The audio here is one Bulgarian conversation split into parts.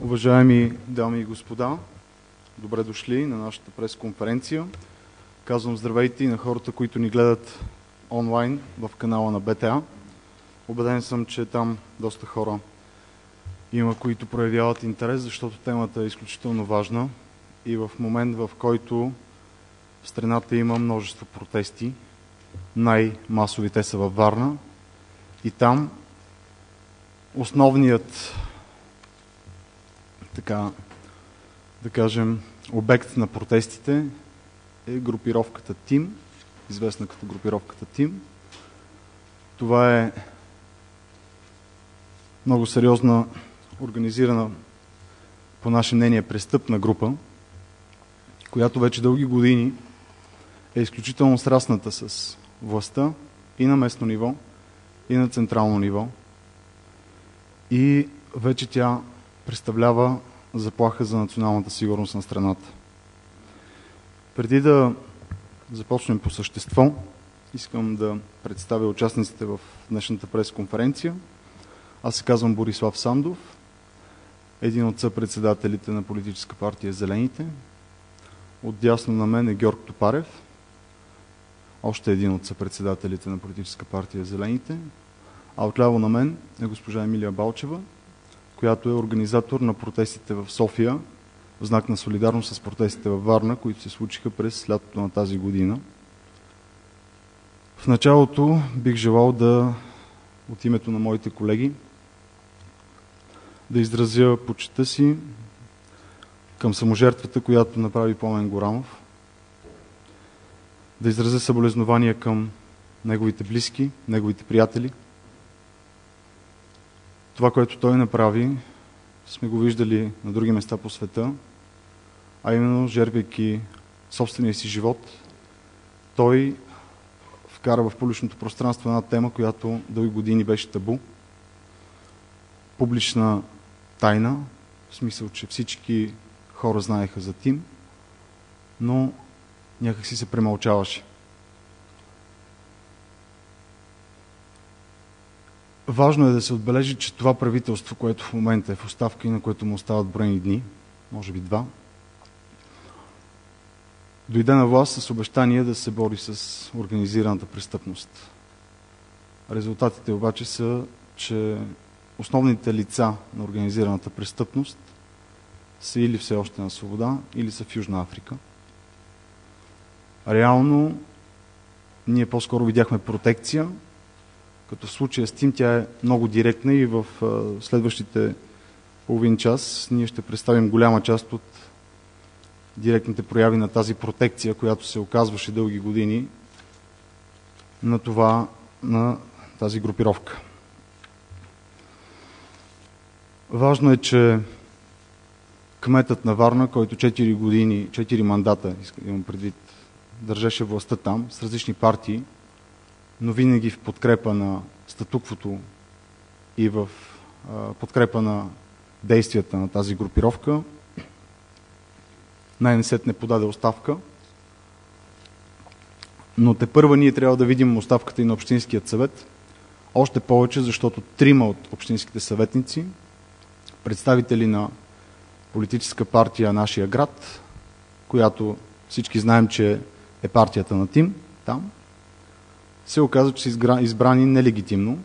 Уважаеми дами и господа, добре дошли на нашата пресконференция. Казвам здравейте и на хората, които ни гледат онлайн в канала на БТА. Убеден съм, че там доста хора има, които проявяват интерес, защото темата е изключително важна и в момент, в който в страната има множество протести, най-масовите са във Варна и там основният, така да кажем, обект на протестите е групировката ТИМ, известна като групировката ТИМ. Това е много сериозна, организирана, по наше мнение, престъпна група, която вече дълги години е изключително срасната с властта и на местно ниво, и на централно ниво. И вече тя представлява заплаха за националната сигурност на страната. Преди да започнем по същество, искам да представя участниците в днешната пресконференция. Аз се казвам Борислав Сандов, един от съпредседателите на политическа партия Зелените. Отдясно на мен е Георг Топарев, още един от съпредседателите на политическа партия Зелените. А отляво на мен е госпожа Емилия Балчева, която е организатор на протестите в София, в знак на солидарност с протестите във Варна, които се случиха през лятото на тази година. В началото бих желал да, от името на моите колеги, да изразя почитта си към саможертвата, която направи Пламен Горанов, да изразя съболезнования към неговите близки, неговите приятели. Това, което той направи, сме го виждали на други места по света, а именно, жертвайки собствения си живот, той вкара в публичното пространство една тема, която дълги години беше табу. Публична тайна, в смисъл, че всички хора знаеха за ТИМ, но някак си се премълчаваше. Важно е да се отбележи, че това правителство, което в момента е в оставка и на което му остават броени дни, може би 2, дойде на власт с обещание да се бори с организираната престъпност. Резултатите обаче са, че основните лица на организираната престъпност са или все още на свобода, или са в Южна Африка. Реално, ние по-скоро видяхме протекция, като в случая с ТИМ тя е много директна и в следващите половин час ние ще представим голяма част от директните прояви на тази протекция, която се оказваше дълги години на тази групировка. Важно е, че кметът на Варна, който 4 години, 4 мандата, имам предвид, държеше властта там с различни партии, но винаги в подкрепа на статуквото и в подкрепа на действията на тази групировка, най-несетне подаде оставка. Но тепърва ние трябва да видим оставката и на Общинският съвет, още повече, защото 3 от общинските съветници, представители на политическа партия Нашия град, която всички знаем, че е партията на ТИМ, там, се оказа, че са избрани нелегитимно.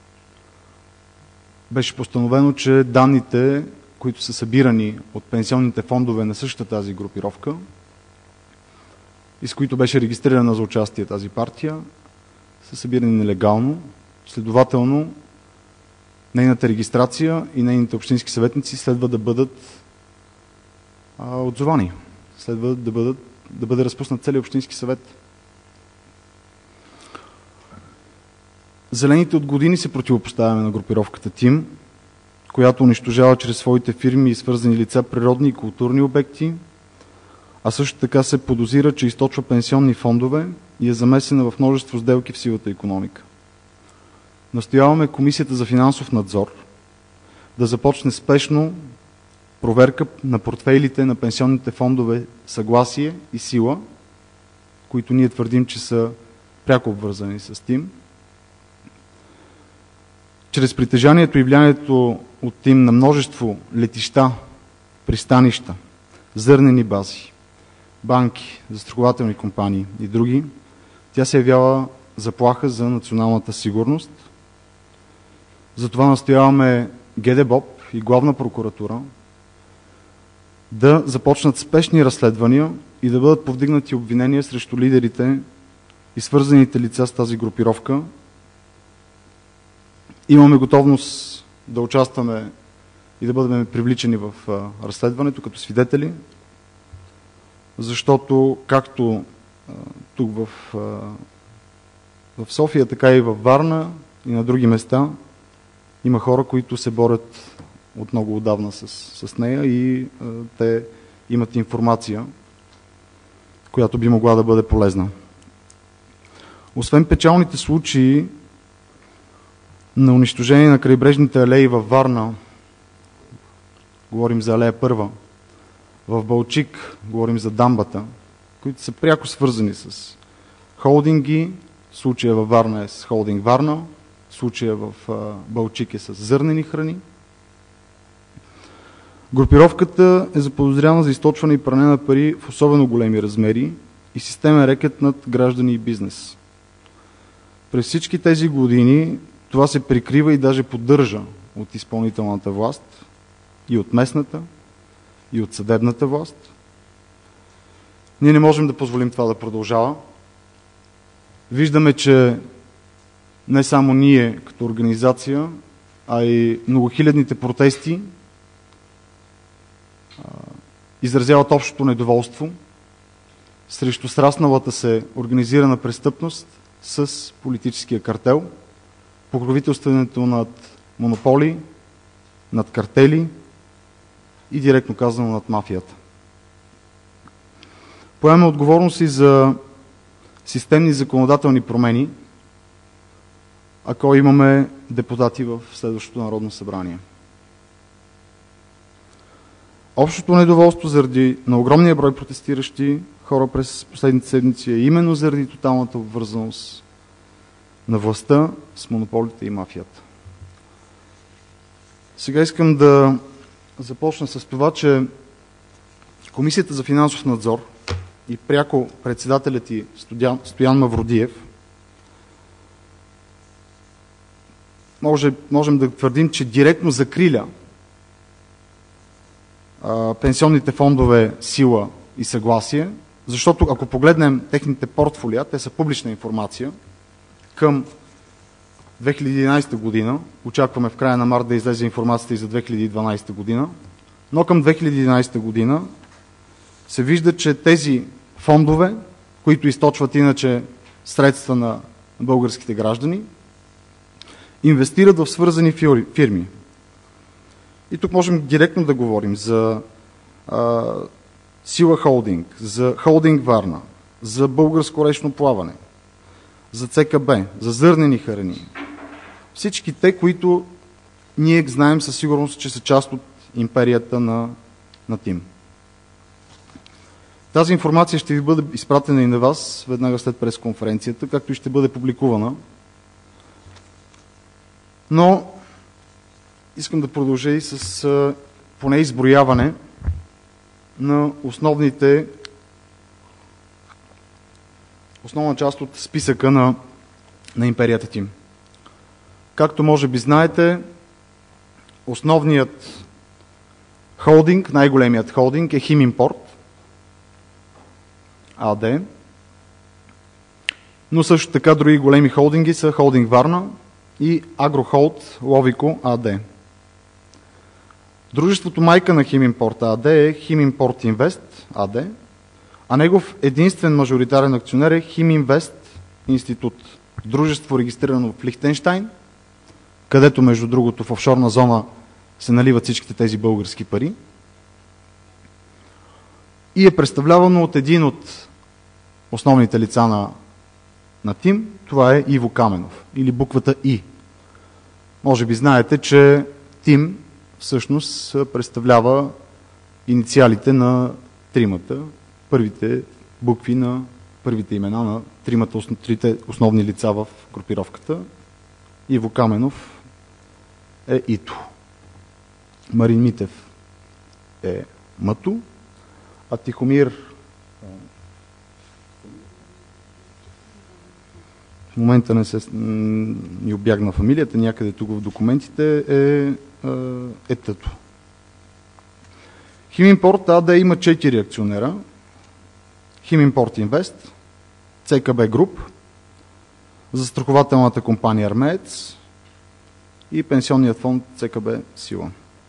Беше постановено, че данните, които са събирани от пенсионните фондове на същата тази групировка и с които беше регистрирана за участие тази партия, са събирани нелегално. Следователно, нейната регистрация и нейните общински съветници следва да бъдат отзовани. Следва да бъде разпуснат целият общински съвет. Зелените от години се противопоставяме на групировката ТИМ, която унищожава чрез своите фирми и свързани лица природни и културни обекти, а също така се подозира, че източва пенсионни фондове и е замесена в множество сделки в сивата икономика. Настояваме Комисията за финансов надзор да започне спешно проверка на портфейлите на пенсионните фондове Съгласие и Сила, които ние твърдим, че са пряко обвързани с ТИМ. Чрез притежанието и влиянието от ТИМ на множество летища пристанища, зърнени бази, банки, застрахователни компании и други, тя се явява заплаха за националната сигурност. Затова настояваме ГДБОП и Главна прокуратура да започнат спешни разследвания и да бъдат повдигнати обвинения срещу лидерите и свързаните лица с тази групировка. Имаме готовност да участваме и да бъдем привличани в разследването като свидетели, защото както тук в София, така и във Варна и на други места има хора, които се борят от много отдавна с нея и те имат информация, която би могла да бъде полезна. Освен печалните случаи на унищожение на крайбрежните алеи във Варна, говорим за алея първа, в Балчик говорим за дамбата, които са пряко свързани с холдинги. Случая във Варна е с холдинг Варна, случая в Балчик е с зърнени храни. Групировката е заподозряна за източване и пране на пари в особено големи размери и системен рекет над граждани и бизнес. През всички тези години това се прикрива и даже поддържа от изпълнителната власт и от местната, и от съдебната власт. Ние не можем да позволим това да продължава. Виждаме, че не само ние като организация, а и многохилядните протести изразяват общото недоволство срещу срасналата се организирана престъпност с политическия картел, покровителстването над монополи, над картели и директно казано над мафията. Поемаме отговорност и за системни законодателни промени, ако имаме депутати в следващото Народно събрание. Общото недоволство заради на огромния брой протестиращи хора през последните седмици е именно заради тоталната обвързаност на властта с монополите и мафията. Сега искам да започна с това, че Комисията за финансов надзор и пряко председателят ѝ Стоян Мавродиев можем да твърдим, че директно закриля пенсионните фондове Сила и Съгласие, защото ако погледнем техните портфолия, те са публична информация, към 2011 година, очакваме в края на март да излезе информацията и за 2012 година, но към 2011 година се вижда, че тези фондове, които източват иначе средства на българските граждани, инвестират в свързани фирми. И тук можем директно да говорим за Сила Холдинг, за Холдинг Варна, за Българско речно плаване, за ЦКБ, за зърнени храни. Всички те, които ние знаем със сигурност, че са част от империята на ТИМ. Тази информация ще ви бъде изпратена и на вас веднага след пресконференцията, както и ще бъде публикувана. Но искам да продължа и с поне изброяване на основна част от списъка на империята ТИМ. Както може би знаете, основният холдинг, най-големият холдинг е Химимпорт АД, но също така други големи холдинги са Холдинг Варна и Агрохолд Ловико АД. Дружеството майка на Химимпорт АД е Химимпорт Инвест АД, а негов единствен мажоритарен акционер е Химинвест Институт, дружество регистрирано в Лихтенщайн, където между другото в офшорна зона се наливат всичките тези български пари и е представлявано от един от основните лица на ТИМ, това е Иво Каменов, или буквата И. Може би знаете, че ТИМ всъщност представлява инициалите на тримата, първите букви на първите имена на трите основни лица в групировката. Иво Каменов е ИТО. Марин Митев е Мъто, а Тихомир, в момента ни обягна фамилията, някъде тук в документите, е Тъто. Химимпорт АД има 4 акционера. Химимпорт Инвест, ЦКБ Груп, застрахователната компания Армеец и пенсионният фонд ЦКБ Сила.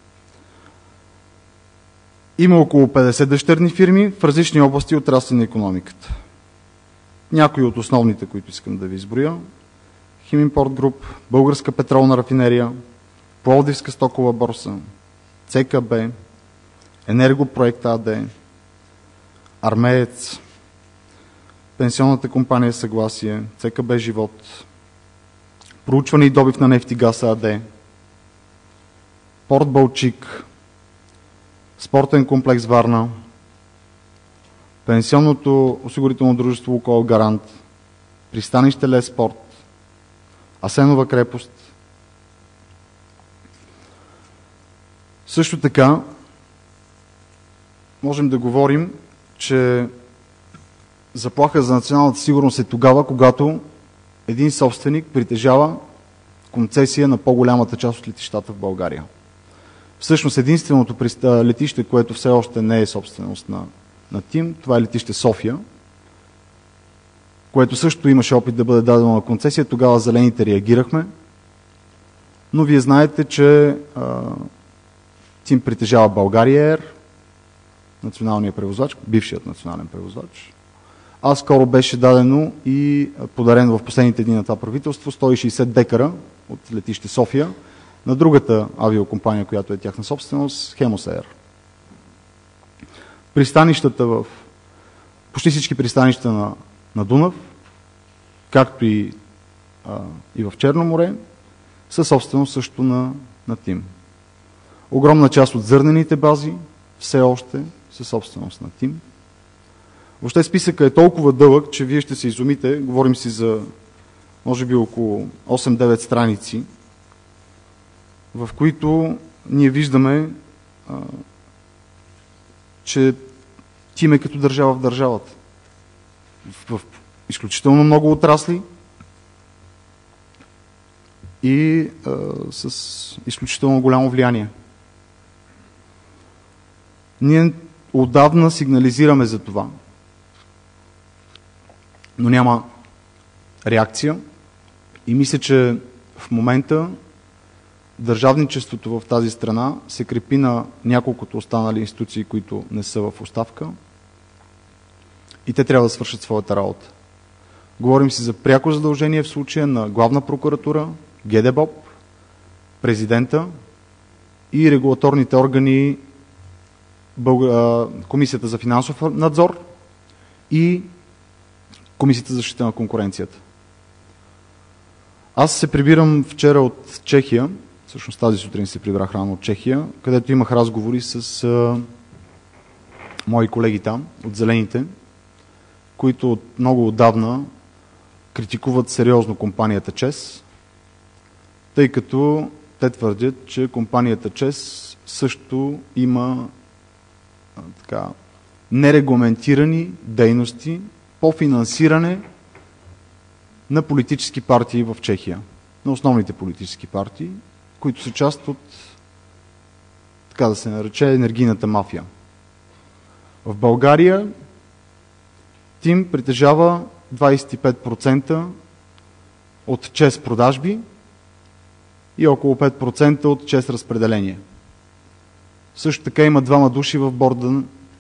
Има около 50 дъщерни фирми в различни области отрасли на икономиката. Някои от основните, които искам да ви изброя: Химимпорт Груп, Българска петролна рафинерия, Пловдивска стокова борса, ЦКБ, Енергопроект АД, Армеец, пенсионната компания Съгласие, ЦКБ Живот, проучване и добив на нефт и газ АД, Порт Балчик, спортен комплекс Варна, пенсионното осигурително дружество Лукойл Гарант, пристанище Леспорт, Асенова крепост. Също така можем да говорим, че заплаха за националната сигурност е тогава, когато един собственик притежава концесия на по-голямата част от летищата в България. Всъщност единственото летище, което все още не е собственост на ТИМ, това е летище София, което също имаше опит да бъде дадено на концесия. Тогава зелените реагирахме, но вие знаете, че ТИМ притежава България Ер, националния превозвач, бившият национален превозвач. А скоро беше дадено и подарено в последните дни на това правителство 160 декара от летище София на другата авиокомпания, която е тяхна собственост, Хемос Ер. Пристанищата почти всички пристанища на Дунав, както и в Черно море, са собственост също на ТИМ. Огромна част от зърнените бази все още са собственост на ТИМ. Въобще списъка е толкова дълъг, че вие ще се изумите. Говорим си за може би около 8-9 страници, в които ние виждаме, че ТИМ е като държава в държавата. В изключително много отрасли и с изключително голямо влияние. Ние отдавна сигнализираме за това, но няма реакция и мисля, че в момента държавничеството в тази страна се крепи на няколкото останали институции, които не са в оставка и те трябва да свършат своята работа. Говорим си за пряко задължение в случая на Главна прокуратура, ГДБОП, президента и регулаторните органи, Комисията за финансов надзор и Комисията за защита на конкуренцията. Аз се прибирам вчера от Чехия, всъщност тази сутрин се прибрах рано от Чехия, където имах разговори с мои колеги там, от Зелените, които много отдавна критикуват сериозно компанията ЧЕЗ, тъй като те твърдят, че компанията ЧЕЗ също има нерегламентирани дейности по финансиране на политически партии в Чехия, на основните политически партии, които са част от, така да се нарече, енергийната мафия. В България ТИМ притежава 25% от ЧЕЗ продажби и около 5% от ЧЕЗ разпределение. Също така има 2 души в борда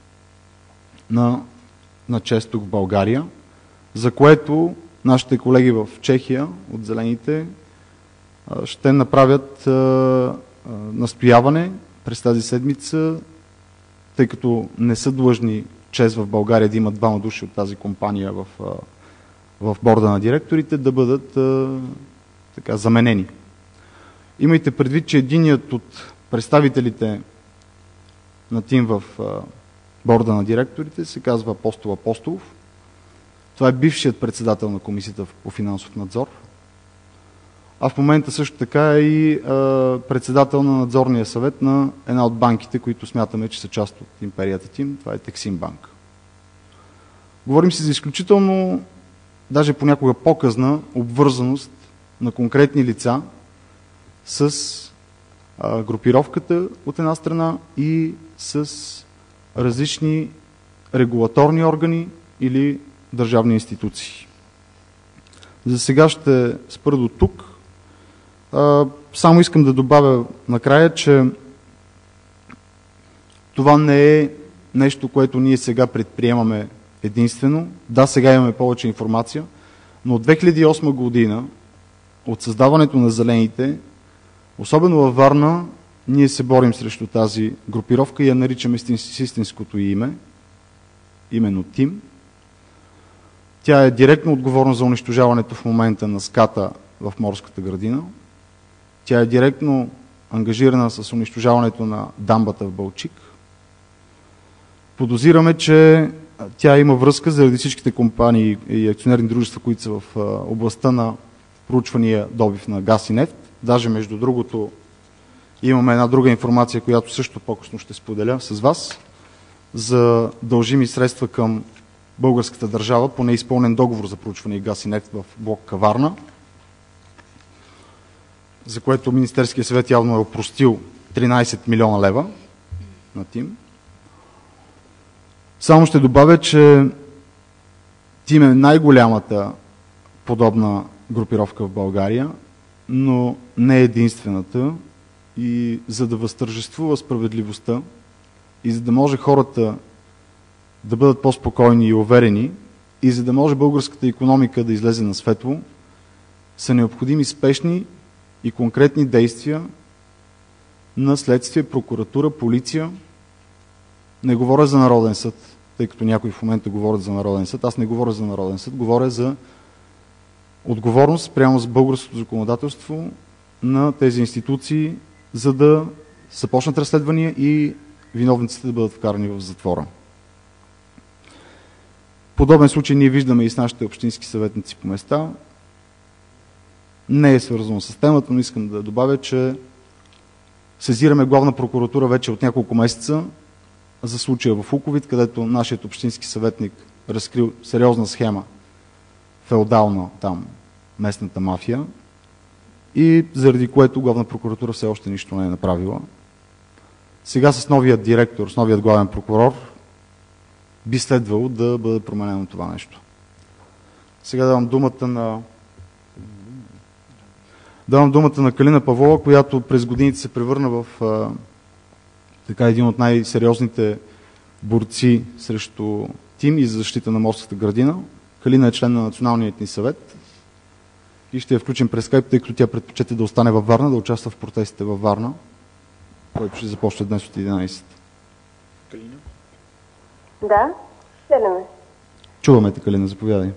на ЧЕЗ тук в България, за което нашите колеги в Чехия от Зелените ще направят настояване през тази седмица, тъй като не са длъжни ЧЕЗ в България да имат 2 души от тази компания в борда на директорите, да бъдат заменени. Имайте предвид, че единият от представителите на ТИМ в борда на директорите се казва Апостол Апостолов. Това е бившият председател на Комисията по финансов надзор. а в момента също така е и председател на надзорния съвет на една от банките, които смятаме, че са част от империята Тим. Това е Тексимбанк. Говорим си за изключително, даже понякога по-късна обвързаност на конкретни лица с групировката от една страна и с различни регулаторни органи или държавни институции. За сега ще спра до тук. Само искам да добавя накрая, че това не е нещо, което ние сега предприемаме единствено. Да, сега имаме повече информация, но от 2008 година, от създаването на Зелените, особено във Варна, ние се борим срещу тази групировка и я наричаме с истинското име, именно ТИМ. Тя е директно отговорна за унищожаването в момента на ската в Морската градина. Тя е директно ангажирана с унищожаването на дамбата в Балчик. Подозираме, че тя има връзка заради всичките компании и акционерни дружества, които са в областта на проучвания добив на газ и нефт. Даже между другото имаме една друга информация, която също по-късно ще споделя с вас, за дължими средства към българската държава по неизпълнен договор за проучване и газ и нефт в блок Каварна, за което Министерския съвет явно е опростил 13 милиона лева на ТИМ. Само ще добавя, че ТИМ е най-голямата подобна групировка в България, но не е единствената, и за да възтържествува справедливостта и за да може хората да бъдат по-спокойни и уверени и за да може българската икономика да излезе на светло, са необходими спешни и конкретни действия на следствие, прокуратура, полиция. Не говоря за Народен съд, тъй като някои в момента говорят за Народен съд. Аз не говоря за Народен съд, говоря за отговорност прямо с българското законодателство на тези институции, за да започнат разследвания и виновниците да бъдат вкарани в затвора. Подобен случай ние виждаме и с нашите общински съветници по места. Не е свързано с темата, но искам да добавя, че сезираме главна прокуратура вече от няколко месеца за случая в Укувит, където нашият общински съветник разкрил сериозна схема, феодална там, местната мафия, и заради което главна прокуратура все още нищо не е направила. Сега с новият директор, с новият главен прокурор, би следвало да бъде променено това нещо. Сега давам думата на Калина Павлова, която през годините се превърна в така един от най-сериозните борци срещу ТИМ и за защита на Морската градина. Калина е член на Националния ни съвет и ще я включим през скайп, тъй като тя предпочете да остане във Варна, да участва в протестите във Варна, който ще започне днес от 11. Калина? Да, чуваме. Чуваме те, Калина, заповядай.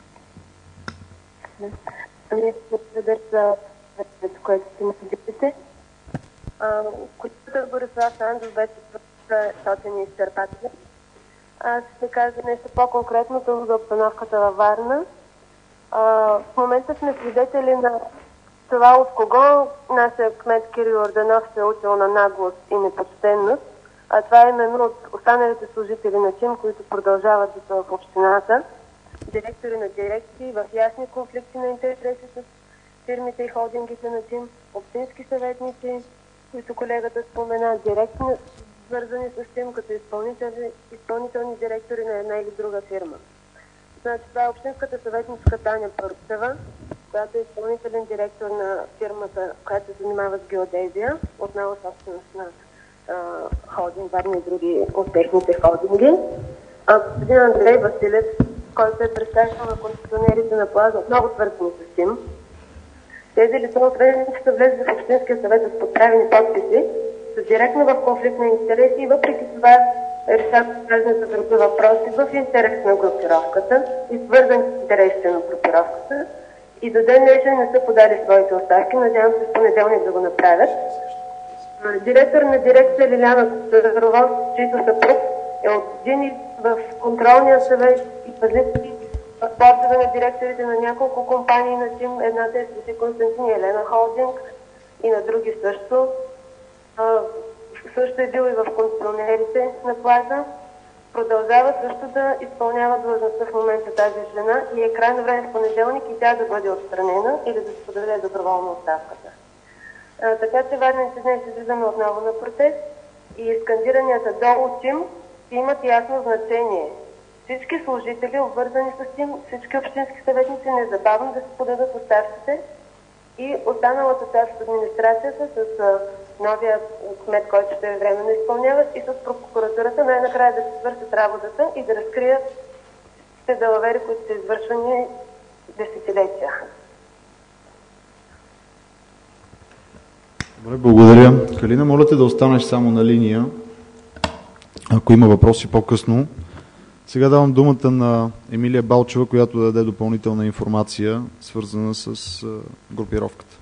Ами, благодаря за което си ме поделите. Колегата Борислав Сандов беше точен и изчерпателен. Аз ще кажа нещо по-конкретно за обстановката във Варна. В момента сме свидетели на това, от кого нашия кмет Кирил Орданов се е учил на наглост и непочтенност. А това е именно от останалите служители на ТИМ, които продължават да са в общината, директори на дирекции, в ясни конфликти на интереси с фирмите и холдингите на ТИМ, общински съветници, които колегата спомена, директно свързани с ТИМ като изпълнителни директори на една или друга фирма. Значи, това е общинската съветничка Таня Пърцева, която е изпълнителен директор на фирмата, която се занимава с геодезия, отново собственост на холдинг Варна и други от техните холдинги. Господин Андрей Василев, който е представител на концесионерите на плажа, отново свързани с ТИМ. Тези лица, освен че са влезли в Общинския съвет с подправени подписи, са директно в конфликт на интереси и въпреки това решават важни за други въпроси в интерес на групировката и свързани с интересите на групировката. И до ден днешен не са подали своите оставки, надявам се в понеделник да го направят. Директор на дирекция Лиляна Тодорова, чийто съпруг е от години в контролния съвет и пазители бордове на директорите на няколко компании на ТИМ. Едната е Свети Константин и Елена Холдинг и на други също. Също е бил и в концесионерите на Плаза. Продължава също да изпълнява длъжността в момента тази жена и е крайно време в понеделник и тя да бъде отстранена или да се подаде доброволно оставката. Така че варненци днес излизаме отново на протест и скандиранията долу ТИМ имат ясно значение. Всички служители, обвързани с ТИМ, всички общински съветници незабавно да се подадат оставките и останалата част от администрацията с новия кмет, който ще временно изпълнява, и с прокуратурата най-накрая да се свършат работата и да разкрият те далавери, които са извършвани десетилетия. Добре, благодаря. Калина, моля те да останеш само на линия, ако има въпроси по-късно. Сега давам думата на Емилия Балчева, която да даде допълнителна информация, свързана с групировката.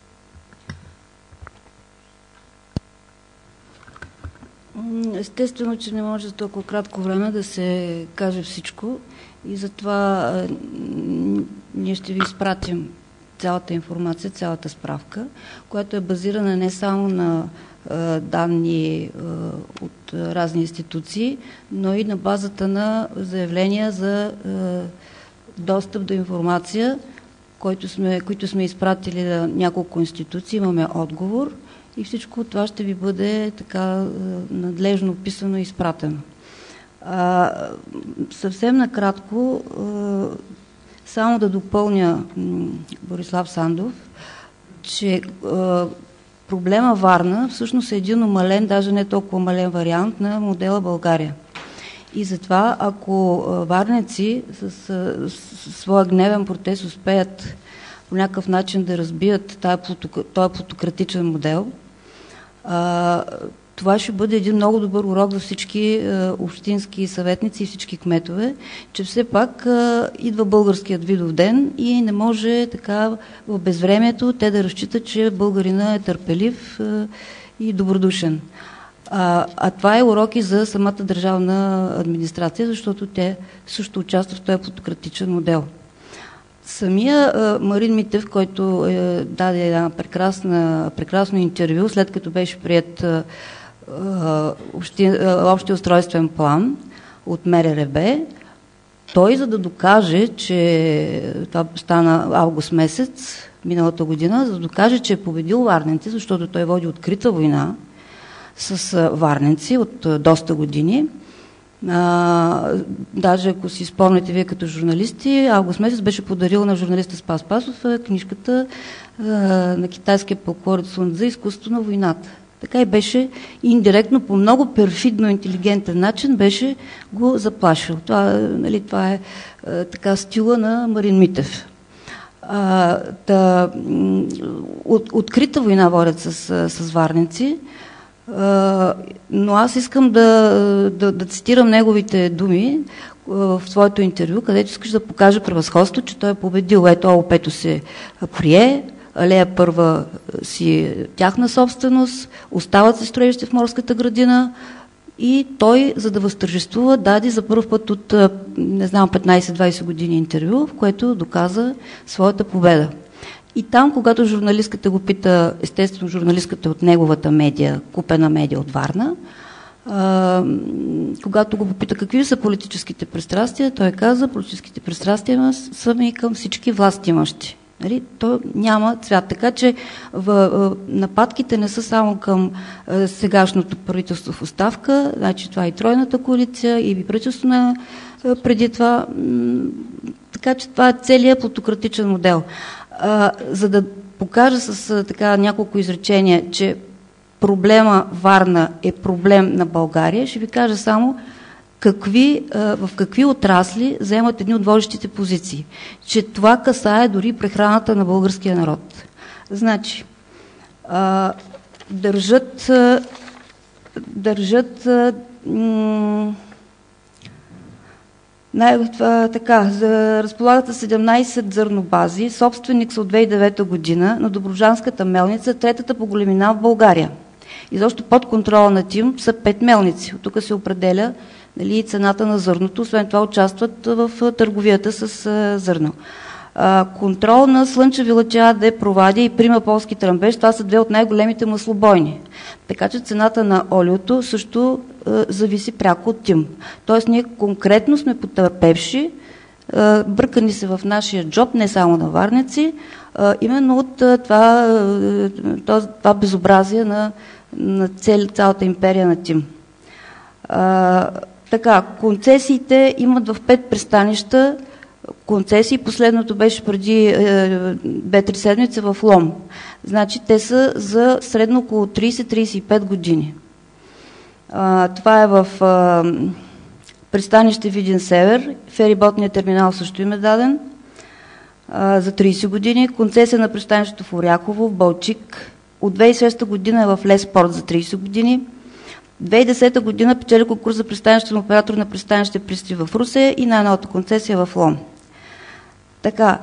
Естествено, че не може за толкова кратко време да се каже всичко и затова ние ще ви изпратим цялата информация, цялата справка, която е базирана не само на данни от разни институции, но и на базата на заявления за достъп до информация, които сме изпратили на няколко институции, имаме отговор и всичко това ще ви бъде така надлежно описано и изпратено. Съвсем накратко, само да допълня Борислав Сандов, че проблема Варна всъщност е един умален, даже не толкова умален вариант на модела България. И затова, ако варнеци с своя гневен протест успеят по някакъв начин да разбият този плутократичен модел, това ще бъде един много добър урок за всички общински съветници и всички кметове, че все пак идва българският видов ден и не може така в безвремието те да разчитат, че българина е търпелив и добродушен. Това е урок и за самата държавна администрация, защото те също участват в този плутократичен модел. Самия Марин Митев, който даде една прекрасно интервю, след като беше приет общия устройствен план от МРРБ, той, за да докаже, че това стана август месец миналата година, за да докаже, че е победил варненци, защото той води открита война с варненци от доста години. Даже ако си спомняте вие като журналисти, август месец беше подарил на журналиста Спас Пасов книжката на китайския полководец Сун Цзы "Изкуството на войната". Така и беше индиректно, по много перфидно интелигентен начин беше го заплашил. Това е така стила на Марин Митев. Открита война водят с варненци, но аз искам да цитирам неговите думи в своето интервю, където искаш да покаже превъзходство, че той е победил. Ето, ОП-то се прие, Алея първа си тяхна собственост, остават се строежите в Морската градина и той, за да възтържествува, даде за първ път от, не знам, 15-20 години интервю, в което доказа своята победа. И там, когато журналистката го пита, естествено журналистката от неговата медия, купена медия от Варна, когато го попита какви са политическите пристрастия, той каза, политическите пристрастия са ми към всички властимащи. Нали? То няма цвят. Така че нападките не са само към сегашното правителство в оставка, значи това е и тройната коалиция, и правителство на преди това. Така че това е целият плутократичен модел. За да покажа с така няколко изречения, че проблема Варна е проблем на България, ще ви кажа само в какви отрасли заемат едни от водещите позиции. Че това касае дори прехраната на българския народ. Значи, разполагат 17 зърнобази, собственик са от 2009 година на Добруджанската мелница, третата по големина в България. И защо под контрола на ТИМ са 5 мелници. От тук се определя нали, цената на зърното, освен това участват в търговията с зърно. Контрол на Слънчеви лъча АД, Провадия и Прима Полски Тръмбеш, това са две от най-големите маслобойни. Така че цената на олиото също зависи пряко от ТИМ. Тоест ние конкретно сме потърпевши, бъркани се в нашия джоб, не само на варнеци, именно от това безобразие на цялата империя на ТИМ. Така, концесиите имат в 5 пристанища концесии. Последното беше преди 2-3 седмици в Лом. Значи те са за средно около 30-35 години. Това е в пристанище Видин-Север. Фериботният терминал също им е даден за 30 години. Концесия на пристанището в Оряхово, в Балчик. От 2006 година е в Леспорт за 30 години. 2010 година печели конкурс за пристанищен оператор на пристанище Присти в Русе и най-новата концесия в Лом. Така,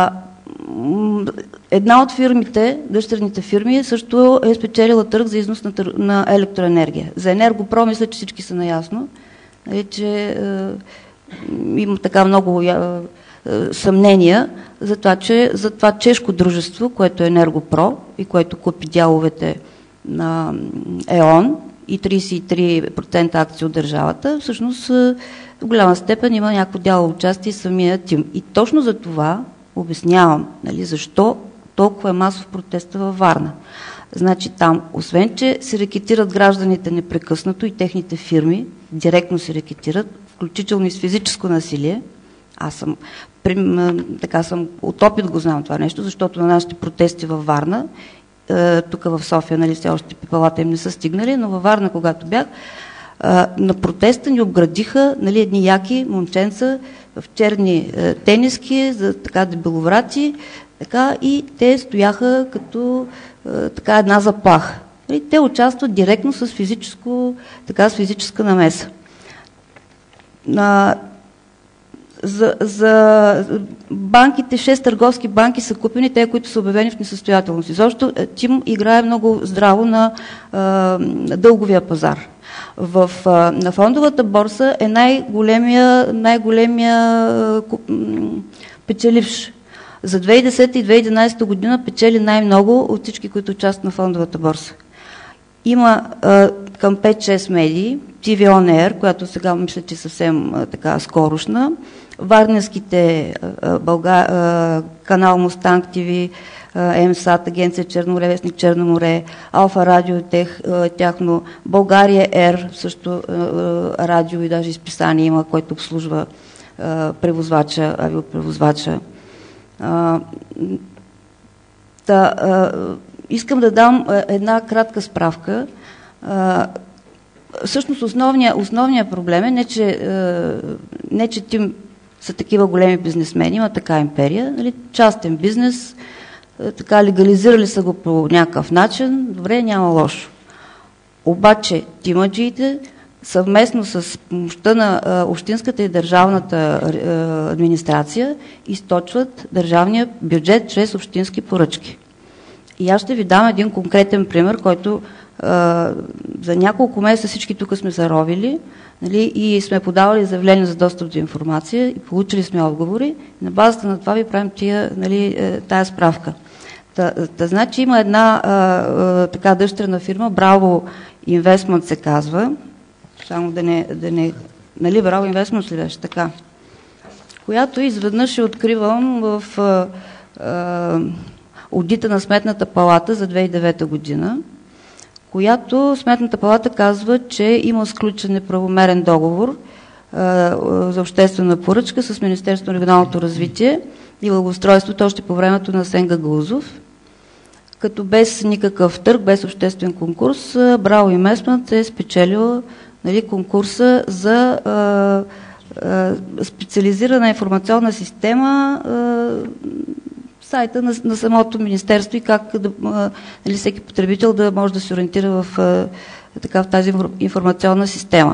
една от фирмите, дъщерните фирми, също е спечелила търг за износ на електроенергия. За Енергопром мисля, че всички са наясно, че има така много съмнения за това чешко дружество, което е Енергопро и което купи дяловете на ЕОН и 33% акции от държавата, всъщност в голяма степен има някакво дялово участие и самия ТИМ. И точно за това обяснявам, нали, защо толкова е масов протеста във Варна. Значи там, освен че се рекетират гражданите непрекъснато и техните фирми, директно се рекетират, включително и с физическо насилие. Аз съм от опит го знам това нещо, защото на нашите протести във Варна, тук в София, нали, все още пепелата им не са стигнали, но във Варна, когато бях, на протеста ни обградиха, нали, едни яки момченца в черни тениски, за така дебеловрати, така, и те стояха като така една заплаха. Нали, те участват директно с физическа намеса. За банките, 6 търговски банки са купени, те, които са обявени в несъстоятелност. Изобщо ТИМ играе много здраво на дълговия пазар. На фондовата борса е най-големия печеливш. За 2010 и 2011 година печели най-много от всички, които участват на фондовата борса. Има към 5-6 медии, TV On Air, която сега мисля, че съвсем така скорошна, Варненските канал Мустанг ТВ, МСАТ, Агенция Черноморе, Вестник Черноморе, Алфа Радио, тяхно, България Ер, също радио и даже изписание има, който обслужва авиопревозвача. Искам да дам една кратка справка. Всъщност основният проблем е не че ТИМ са такива големи бизнесмени, има така империя, нали, частен бизнес, така легализирали са го по някакъв начин, добре, няма лошо. Обаче тимаджиите съвместно с помощта на общинската и държавната администрация източват държавния бюджет чрез общински поръчки. И аз ще ви дам един конкретен пример, който за няколко месеца всички тук сме заровили, нали, и сме подавали заявление за достъп до информация и получили сме отговори. На базата на това ви правим тая справка. Значи има една така дъщерна фирма, Браво Инвестмент се казва, само да не нали, Браво Инвестмент ли беше така, която изведнъж я откривам в одита на Сметната палата за 2009 година, която Сметната палата казва, че има сключен неправомерен договор за обществена поръчка с Министерството на регионалното развитие и благоустройството още по времето на Асен Гагаузов, като без никакъв търг, без обществен конкурс, Браво Инвестмент е спечелил, нали, конкурса за специализирана информационна система, сайта на самото министерство и как нали, всеки потребител да може да се ориентира в тази информационна система.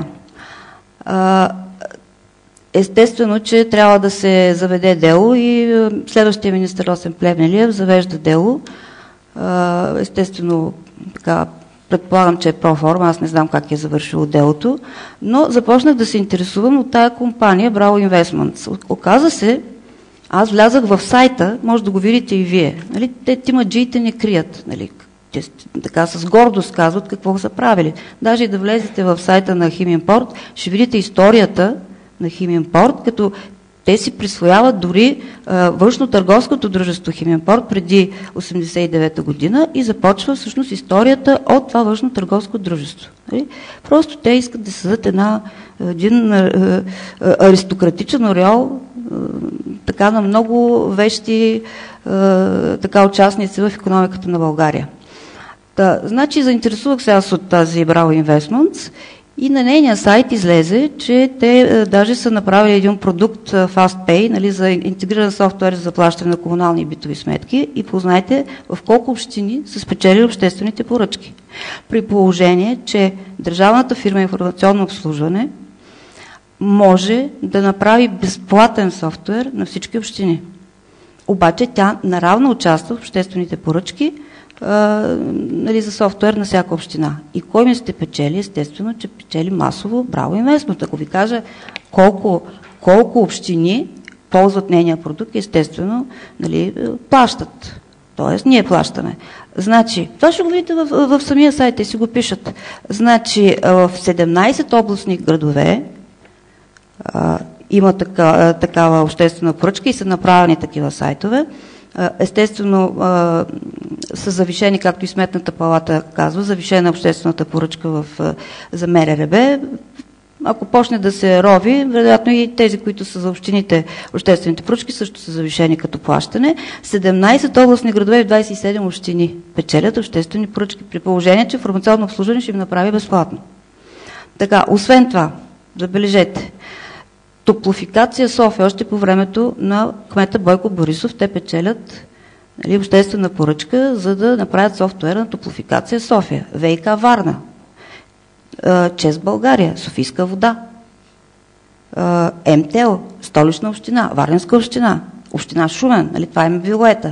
Естествено, че трябва да се заведе дело и следващия министър Росен Плевнелиев завежда дело. Естествено, така предполагам, че е проформа, аз не знам как е завършило делото, но започнах да се интересувам от тая компания Bravo Investments. Оказа се, аз влязах в сайта, може да го видите и вие. Нали? Те тимаджиите не крият. Нали? Те така с гордост казват какво са правили. Даже и да влезете в сайта на Химимпорт, ще видите историята на Химимпорт, като те си присвояват дори външно-търговското дружество Химимпорт преди 1989 година и започва всъщност историята от това външно-търговско дружество. Просто те искат да създадат един аристократичен ореол така на много вещи така участници в икономиката на България. Значи заинтересувах се аз от тази Bravo Investments и на нейния сайт излезе, че те даже са направили един продукт FastPay, нали, за интегриран софтуер за заплащане на комунални и битови сметки и познайте в колко общини са спечелили обществените поръчки. При положение, че държавната фирма информационно обслужване може да направи безплатен софтуер на всички общини. Обаче тя наравно участва в обществените поръчки нали, за софтуер на всяка община. И кой ми сте печели? Естествено, че печели масово Bravo Investments. Ако ви кажа колко общини ползват нейния продукт, естествено, нали, плащат. Тоест, ние плащаме. Значи, това ще го видите в самия сайт, те си го пишат. Значи, в 17 областни градове има такава обществена поръчка и са направени такива сайтове. Естествено, са завишени, както и Сметната палата казва, завишена обществената поръчка за МРРБ. Ако почне да се рови, вероятно и тези, които са за общините, обществените поръчки, също са завишени като плащане. 17 областни градове и 27 общини печелят обществени поръчки, при положение, че информационно обслужване ще им направи безплатно. Така, освен това, забележете, Топлофикация София, още по времето на кмета Бойко Борисов, те печелят, нали, обществена поръчка, за да направят софтуера на Топлофикация София. ВиК Варна, ЧЕЗ България, Софийска вода, МТЛ, Столична община, Варненска община, община Шумен, нали, това е Вилуета,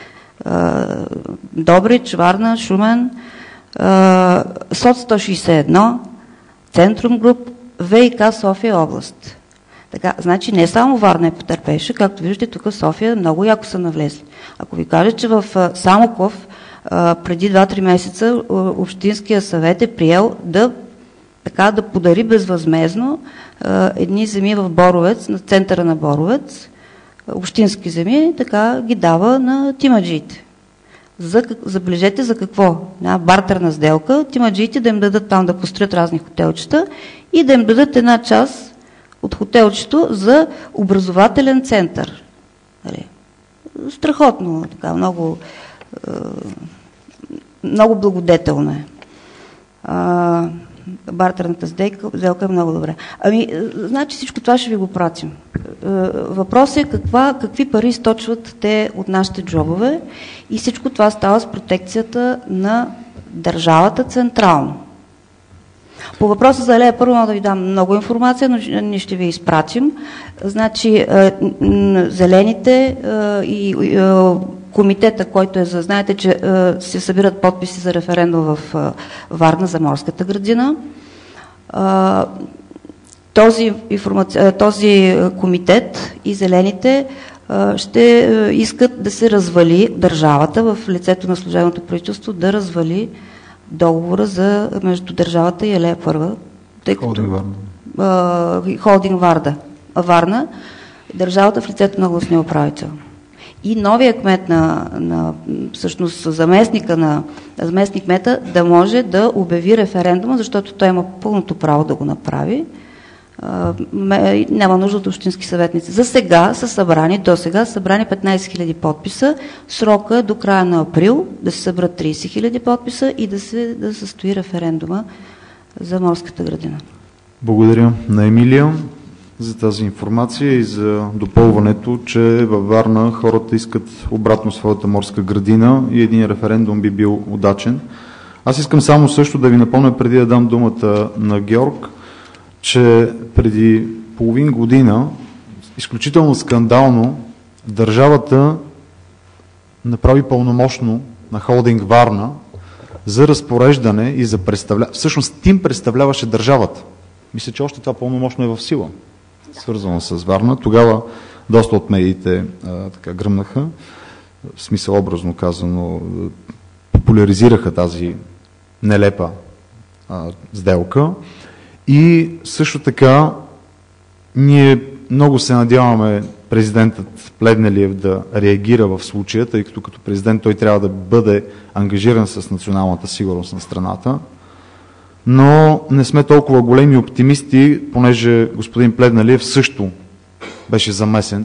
Добрич, Варна, Шумен, СОЦ 161, Центрум Груп, ВиК София област. Така, значи не само Варна е потърпеше, както виждате, тук в София много яко са навлезли. Ако ви кажа, че в Самоков преди 2-3 месеца Общинския съвет е приел да подари безвъзмезно едни земи в Боровец, на центъра на Боровец, общински земи, така ги дава на тимаджиите. Забележете за какво? Бартерна сделка, тимаджиите да им дадат там да построят разни хотелчета и да им дадат една част от хотелчето за образователен център. Страхотно, така, много благодетелно е. Бартерната сделка е много добре. Значи всичко това ще ви го пратим. Въпросът е какви пари източват те от нашите джобове и всичко това става с протекцията на държавата централно. По въпроса за Алея Първа мога да ви дам много информация, но ние ще ви изпратим. Значи, зелените и комитета, който е за... Знаете, че се събират подписи за референдум в Варна за морската градина. Този комитет и зелените ще искат да се развали държавата в лицето на служебното правителство, да развали договора между държавата и Алея Първа. Холдинг Варна, държавата в лицето на областния управител. И новия кмет всъщност заместник кмета да може да обяви референдума, защото той има пълното право да го направи. Няма нужда от общински съветници. До сега са събрани 15 000 подписа. Срока е до края на април да се събрат 30 000 подписа и да състои референдума за морската градина. Благодаря на Емилия за тази информация и за допълването, че във Варна хората искат обратно своята морска градина и един референдум би бил удачен. Аз искам само също да ви напомня, преди да дам думата на Георг, че преди половин година изключително скандално държавата направи пълномощно на Холдинг Варна за разпореждане и за представляване. Всъщност ТИМ представляваше държавата. Мисля, че още това пълномощно е в сила, свързано с Варна. Тогава доста от медиите така гръмнаха, в смисъл образно казано, популяризираха тази нелепа сделка. И също така ние много се надяваме президентът Плевнелиев да реагира в случая, тъй като президент той трябва да бъде ангажиран с националната сигурност на страната. Но не сме толкова големи оптимисти, понеже господин Плевнелиев също беше замесен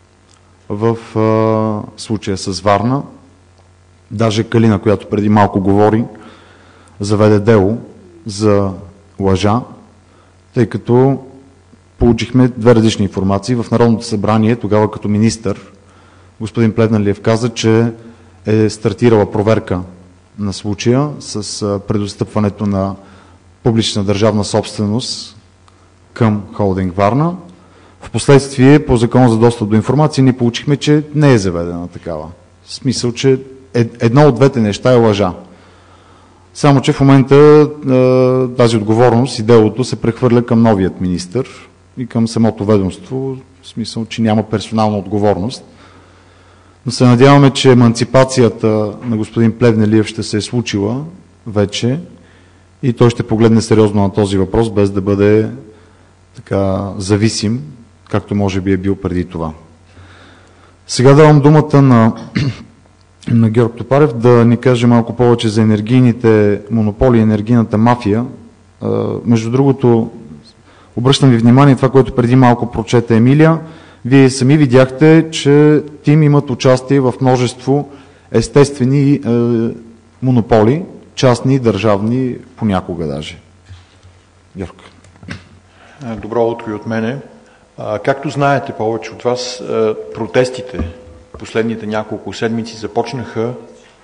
в случая с Варна. Даже Калина, която преди малко говори, заведе дело за лъжа, тъй като получихме две различни информации. В Народното събрание, тогава като министър, господин Плевнелиев каза, че е стартирала проверка на случая с предостъпването на публична държавна собственост към холдинг Варна. Впоследствие, по закон за достъп до информация, ние получихме, че не е заведена такава. В смисъл, че едно от двете неща е лъжа. Само, че в момента тази отговорност и делото се прехвърля към новият министър и към самото ведомство, в смисъл, че няма персонална отговорност. Но се надяваме, че еманципацията на господин Плевнелиев ще се е случила вече и той ще погледне сериозно на този въпрос, без да бъде така зависим, както може би е бил преди това. Сега давам думата на Георг Топарев да ни каже малко повече за енергийните монополи и енергийната мафия. Между другото, обръщам ви внимание това, което преди малко прочете Емилия. Вие сами видяхте, че ТИМ имат участие в множество естествени монополи, частни и държавни понякога даже. Георг. Добро утро и от мене. Както знаете повече от вас, протестите последните няколко седмици започнаха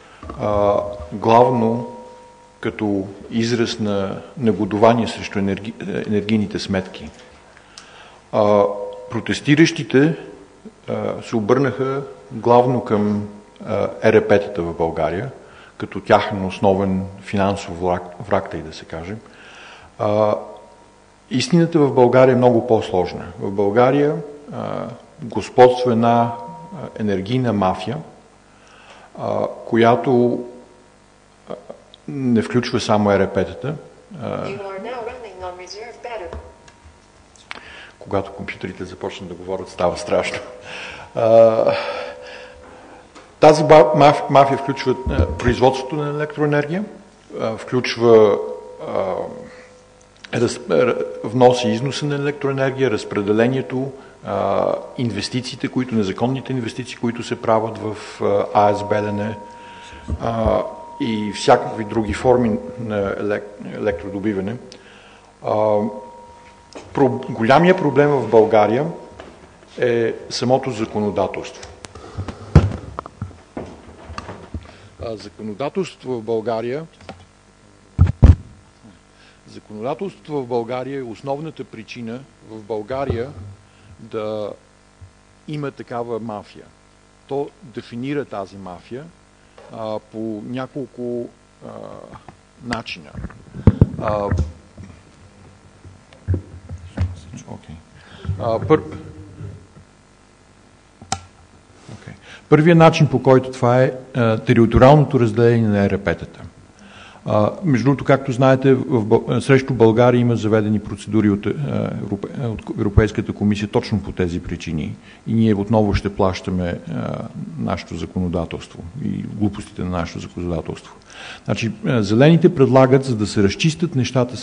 главно като израз на негодование срещу енергийните сметки. Протестиращите се обърнаха главно към ЕРП-тата в България, като тяхен основен финансов враг, тъй да се каже. Истината в България е много по-сложна. В България господства една енергийна мафия, която не включва само ЕРП-тата. Когато компютрите започнат да говорят, става страшно. Тази мафия включва производството на електроенергия, включва внос и износа на електроенергия, разпределението, инвестициите, незаконните инвестиции, които се правят в АЕЦ Белене и всякакви други форми на електродобиване. Голямия проблем в България е самото законодателство. Законодателството в България е основната причина в България да има такава мафия. То дефинира тази мафия по няколко начина. Първият начин, по който това е териториалното разделение на ЕРП-тата. Между другото, както знаете, срещу България има заведени процедури от Европейската комисия точно по тези причини. И ние отново ще плащаме нашето законодателство и глупостите на нашето законодателство. Значи, зелените предлагат, за да се разчистят нещата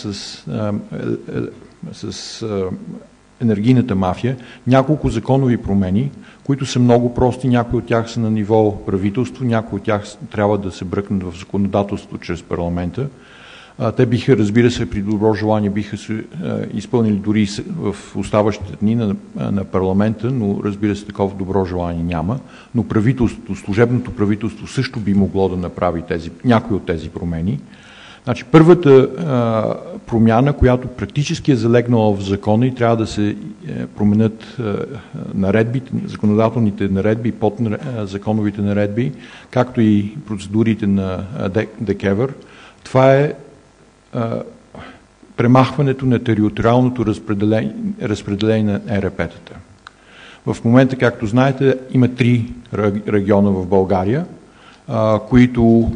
с енергийната мафия, няколко законови промени, които са много прости. Някои от тях са на ниво правителство, някои от тях трябва да се бръкнат в законодателството чрез парламента. Те биха, разбира се, при добро желание биха се изпълнили дори в оставащите дни на парламента, но разбира се, такова добро желание няма. Но правителството, служебното правителство също би могло да направи някои от тези промени. Значи, първата промяна, която практически е залегнала в закона и трябва да се променят наредбите, законодателните наредби, подзаконовите наредби, както и процедурите на ДКЕВР, Това е премахването на териториалното разпределение на ЕРП-тата. В момента, както знаете, има 3 региона в България, които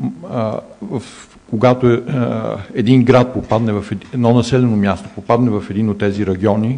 когато един град попадне в едно населено място, попадне в един от тези региони,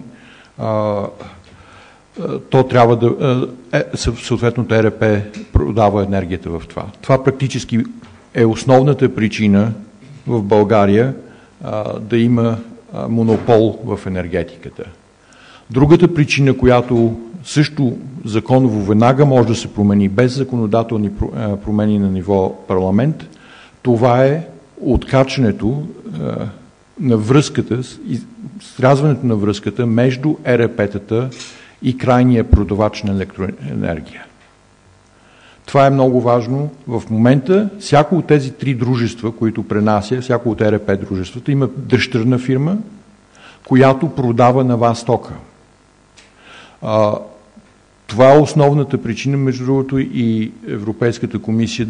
то трябва да съответното ЕРП продава енергията в това. Това практически е основната причина в България да има монопол в енергетиката. Другата причина, която също законово веднага може да се промени без законодателни промени на ниво парламент, това е откачането на връзката, срязването на връзката между ЕРП-тата и крайния продавач на електроенергия. Това е много важно. В момента всяко от тези 3 дружества, които пренася, всяко от ЕРП дружествата, има дъщерна фирма, която продава на вас тока. Това е основната причина, между другото, и Европейската комисия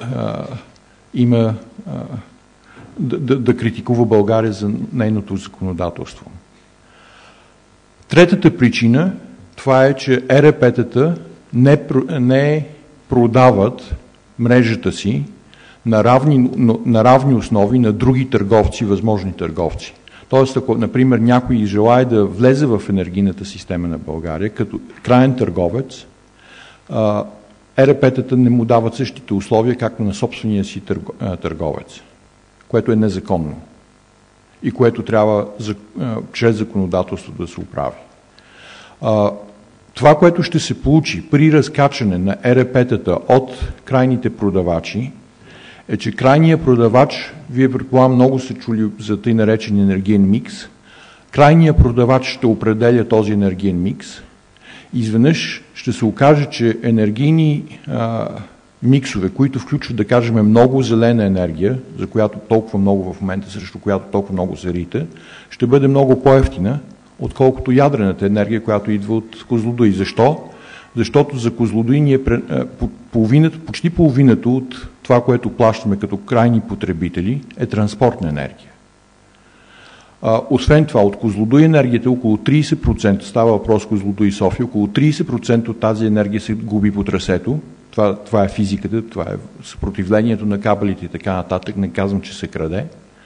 да критикува България за нейното законодателство. Третата причина, това е, че ЕРП-тата не продават мрежата си на равни основи на други търговци, възможни търговци. Тоест, ако, например, някой желае да влезе в енергийната система на България като краен търговец, ЕРП-тата не му дават същите условия, както на собствения си търговец, което е незаконно и което трябва чрез законодателство да се оправи. Това, което ще се получи при разкачане на ЕРП-тата от крайните продавачи, е, че крайният продавач, вие предполагам много сте чули за тъй наречен енергиен микс, крайният продавач ще определя този енергиен микс. Изведнъж ще се окаже, че енергийни миксове, които включват, да кажем, много зелена енергия, за която толкова много в момента, срещу която толкова много се рита, ще бъде много по-евтина, отколкото ядрената енергия, която идва от Козлодуй. Защо? Защото за Козлодуй ние почти половината от това, което плащаме като крайни потребители, е транспортна енергия. Освен това, от Козлодуй енергията около 30%, става въпрос Козлодуй и София, около 30% от тази енергия се губи по трасето. Това е физиката, това е съпротивлението на кабелите и така нататък. Не казвам, че се краде.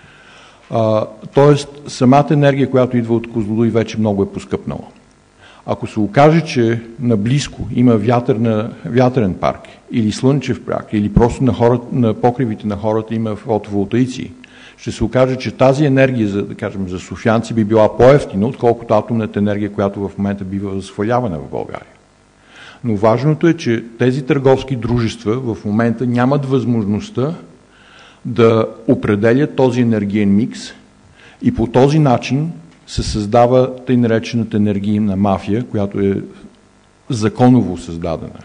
Тоест, самата енергия, която идва от Козлодуй, вече много е поскъпнала. Ако се окаже, че наблизко има вятърен парк или слънчев парк, или просто на покривите на хората има фотоволтаици, ще се окаже, че тази енергия, да кажем, за софиянци би била по-евтина, отколкото атомната енергия, която в момента бива свалявана в България. Но важното е, че тези търговски дружества в момента нямат възможността да определят този енергиен микс и по този начин се създава тъй наречената енергийна мафия, която е законово създадена.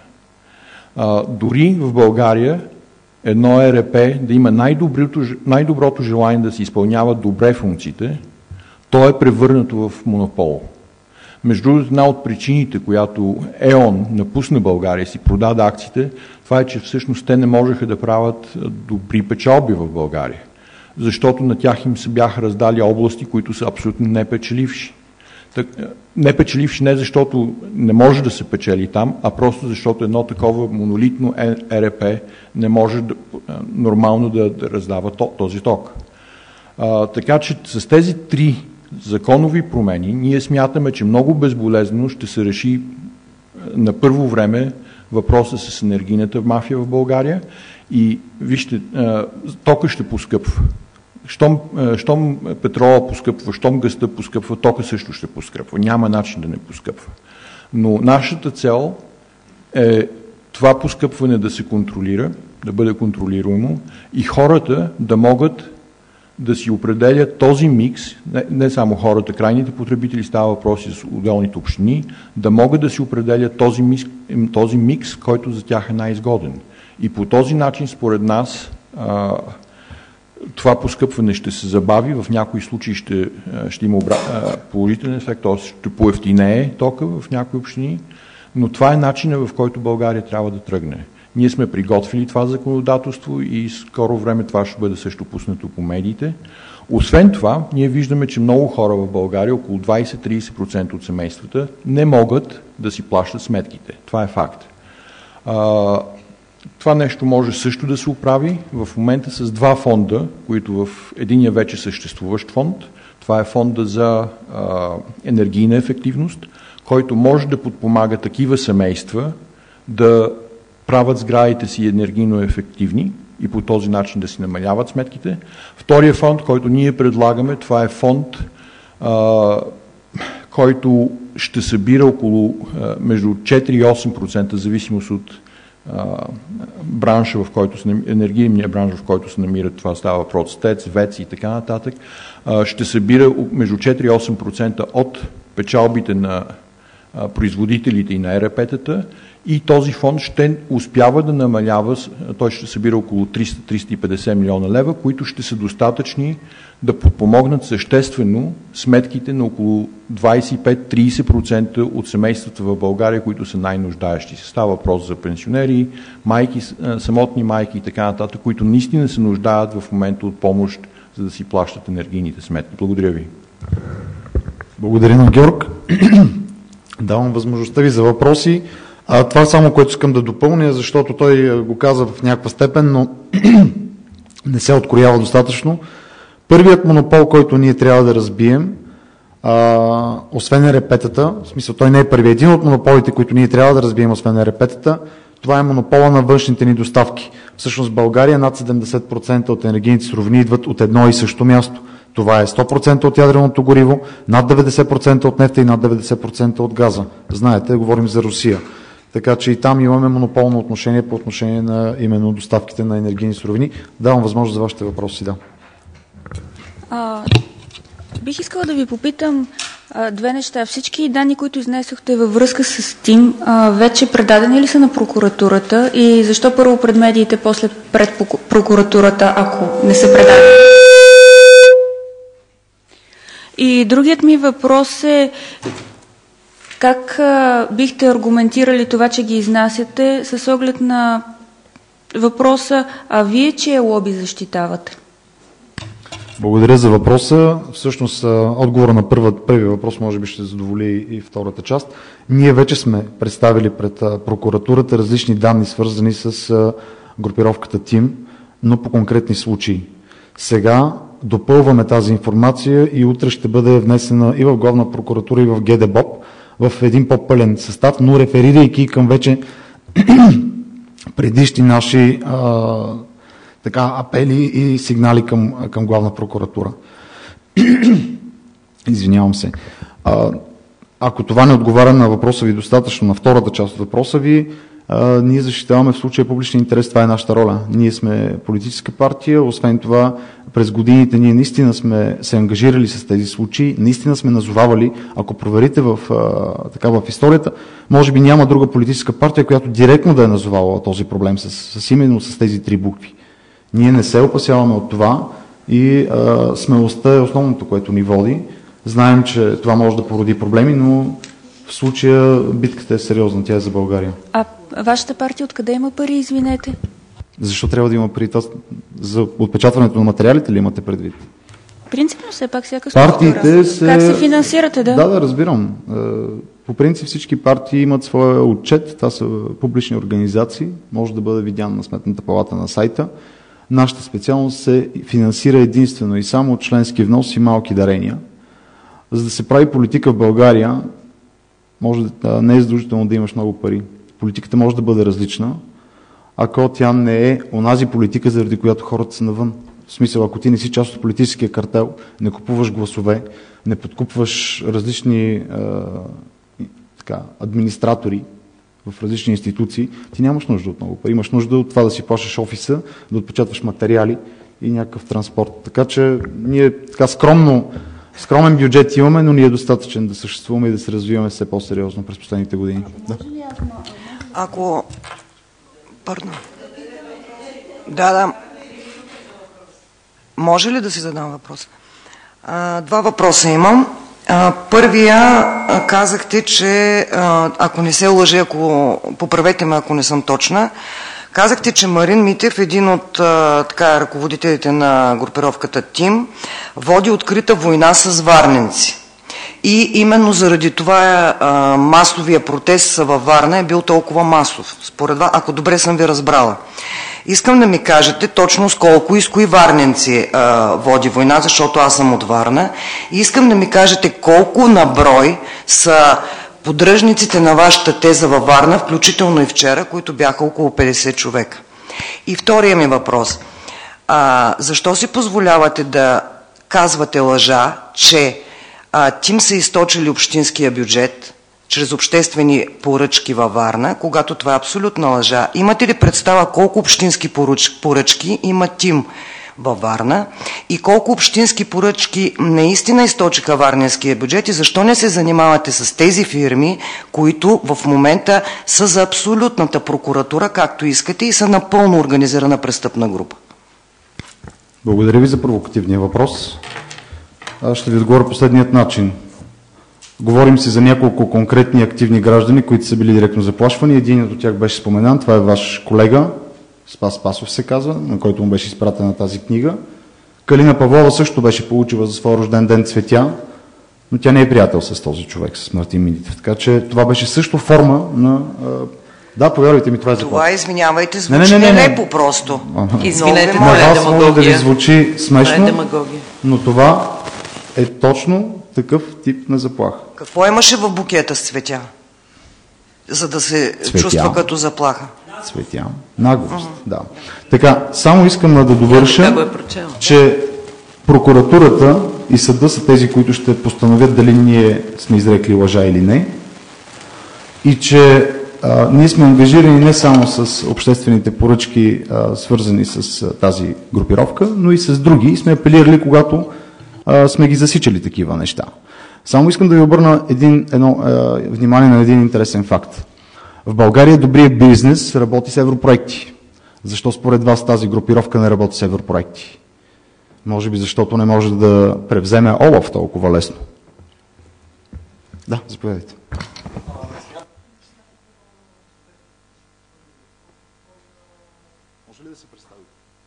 Дори в България едно ЕРП да има най-доброто желание да се изпълнява добре функциите, то е превърнато в монопол. Между другото, една от причините, която ЕОН напусна България и си продаде акциите, това е, че всъщност те не можеха да правят добри печалби в България. Защото на тях им се бяха раздали области, които са абсолютно непечеливши. Непечеливши не защото не може да се печели там, а просто защото едно такова монолитно ЕРП не може нормално да раздава този ток. Така че с тези 3 законови промени ние смятаме, че много безболезнено ще се реши на първо време въпроса с енергийната мафия в България и вижте, тока ще поскъпва. Щом петрола поскъпва, щом гъста поскъпва, тока също ще поскъпва. Няма начин да не поскъпва. Но нашата цел е това поскъпване да се контролира, да бъде контролируемо и хората да могат да си определят този микс, не само хората, крайните потребители, става въпроси с отделните общини, да могат да си определят този микс, който за тях е най-изгоден. И по този начин, според нас, това поскъпване ще се забави, в някои случаи ще има положителен ефект, т.е. ще поевтинее тока в някои общини, но това е начинът, в който България трябва да тръгне. Ние сме приготвили това законодателство и скоро време това ще бъде също пуснато по медиите. Освен това, ние виждаме, че много хора в България, около 20-30% от семействата, не могат да си плащат сметките. Това е факт. Това нещо може също да се оправи в момента с два фонда, които в единия вече съществуващ фонд. Това е фонда за енергийна ефективност, който може да подпомага такива семейства да правят сградите си енергийно ефективни и по този начин да си намаляват сметките. Втория фонд, който ние предлагаме, това е фонд, който ще събира около между 4 и 8%, зависимост от бранша, в който енергийния бранш, в който се намира, това става въпрос ТЕЦ, ВЕЦ и така нататък, ще събира между 4 и 8% от печалбите на производителите и на ЕРП-тата, и този фонд ще успява да намалява, той ще събира около 300-350 милиона лева, които ще са достатъчни да подпомогнат съществено сметките на около 25-30% от семействата в България, които са най-нуждаещи се. Става въпрос за пенсионери, майки, самотни майки и така нататък, които наистина се нуждаят в момента от помощ, за да си плащат енергийните сметки. Благодаря ви. Благодаря на Георг. Давам възможността ви за въпроси. Това само, което искам да допълня, защото той го каза в някаква степен, но не се откроява достатъчно. Първият монопол, който ние трябва да разбием, освен ЕРП-тата, в смисъл той не е първият, един от монополите, които ние трябва да разбием, освен ЕРП-тата, това е монопола на външните ни доставки. Всъщност в България над 70% от енергийните суровини идват от едно и също място. Това е 100% от ядреното гориво, над 90% от нефта и над 90% от газа. Знаете, говорим за Русия. Така че и там имаме монополно отношение по отношение на именно доставките на енергийни суровини. Давам възможност за вашите въпроси, да. Бих искала да ви попитам две неща. Всички данни, които изнесохте във връзка с ТИМ, вече предадени ли са на прокуратурата и защо първо пред медиите, после пред прокуратурата, ако не са предадени? И другият ми въпрос е как бихте аргументирали това, че ги изнасяте с оглед на въпроса, а вие чие лоби защитавате? Благодаря за въпроса. Всъщност, отговора на първия въпрос може би ще задоволи и втората част. Ние вече сме представили пред прокуратурата различни данни, свързани с групировката ТИМ, но по конкретни случаи. Сега допълваме тази информация и утре ще бъде внесена и в Главна прокуратура, и в ГДБОП в един по-пълен състав, но реферирайки към вече предишни наши апели и сигнали към Главна прокуратура. Извинявам се. Ако това не отговаря на въпроса ви достатъчно, на втората част от въпроса ви, ние защитаваме в случая публичния интерес, това е нашата роля. Ние сме политическа партия, освен това през годините ние наистина сме се ангажирали с тези случаи, наистина сме назовавали, ако проверите в историята, може би няма друга политическа партия, която директно да е назовала този проблем именно с тези три букви. Ние не се опасяваме от това и смелостта е основното, което ни води. Знаем, че това може да породи проблеми, но в случая битката е сериозна, тя е за България. А вашата партия откъде има пари, извинете? Защо трябва да има пари? За отпечатването на материалите ли имате предвид? Принципно все пак всяка структура. Как се финансирате, да? Да, разбирам. По принцип всички партии имат своя отчет, това са публични организации, може да бъде видян на Сметната палата на сайта. Нашата специалност се финансира единствено и само от членски внос и малки дарения. За да се прави политика в България, може да не е задължително да имаш много пари. Политиката може да бъде различна, ако тя не е онази политика, заради която хората са навън. В смисъл, ако ти не си част от политическия картел, не купуваш гласове, не подкупваш различни администратори в различни институции, ти нямаш нужда от много пари. Имаш нужда от това да си плащаш офиса, да отпечатваш материали и някакъв транспорт. Така че ние скромен бюджет имаме, но ни е достатъчен да съществуваме и да се развиваме все по-сериозно през последните години. Да. Може ли да си задам въпрос? Два въпроса имам. Първия, казахте, че ако не се лъжа, поправете ме, ако не съм точна, Казахте, че Марин Митев, един от ръководителите на групировката ТИМ, води открита война с варненци. И именно заради това масовия протест във Варна е бил толкова масов. Според вас, ако добре съм ви разбрала. Искам да ми кажете точно с колко и с кои варненци води война, защото аз съм от Варна. И искам да ми кажете колко на брой са поддръжниците на вашата теза във Варна, включително и вчера, които бяха около 50 човека. И втория ми въпрос. Защо си позволявате да казвате лъжа, че ТИМ са източили общинския бюджет чрез обществени поръчки във Варна, когато това е абсолютна лъжа? Имате ли представа колко общински поръчки има ТИМ във Варна и колко общински поръчки наистина източиха варненския бюджет и защо не се занимавате с тези фирми, които в момента са за абсолютната прокуратура, както искате, и са напълно организирана престъпна група? Благодаря ви за провокативния въпрос. Аз ще ви отговоря последният начин. Говорим си за няколко конкретни активни граждани, които са били директно заплашвани. Един от тях беше споменан, това е ваш колега, Спас Спасов се казва, на който му беше изпратена тази книга. Калина Павлова също беше получила за своя рожден ден цветя, но тя не е приятел с този човек, с Мартин Митев. Така че това беше също форма на... Да, повярвайте ми, това е заплаха. Това, извинявайте, звучи нелепо просто. Извинете, на вас може да ви звучи смешно, но това е точно такъв тип на заплаха. Какво имаше в букета с цветя, за да се чувства като заплаха? Цветя. Наглост, да. Така, само искам да довърша, че прокуратурата и съда са тези, които ще постановят дали ние сме изрекли лъжа или не. И че ние сме ангажирани не само с обществените поръчки, свързани с тази групировка, но и с други. И сме апелирали, когато сме ги засичали такива неща. Само искам да ви обърна внимание на един интересен факт. В България добрият бизнес работи с европроекти. Защо според вас тази групировка не работи с европроекти? Може би защото не може да превземе ОЛАФ толкова лесно. Да, заповядайте. Може ли да се представи?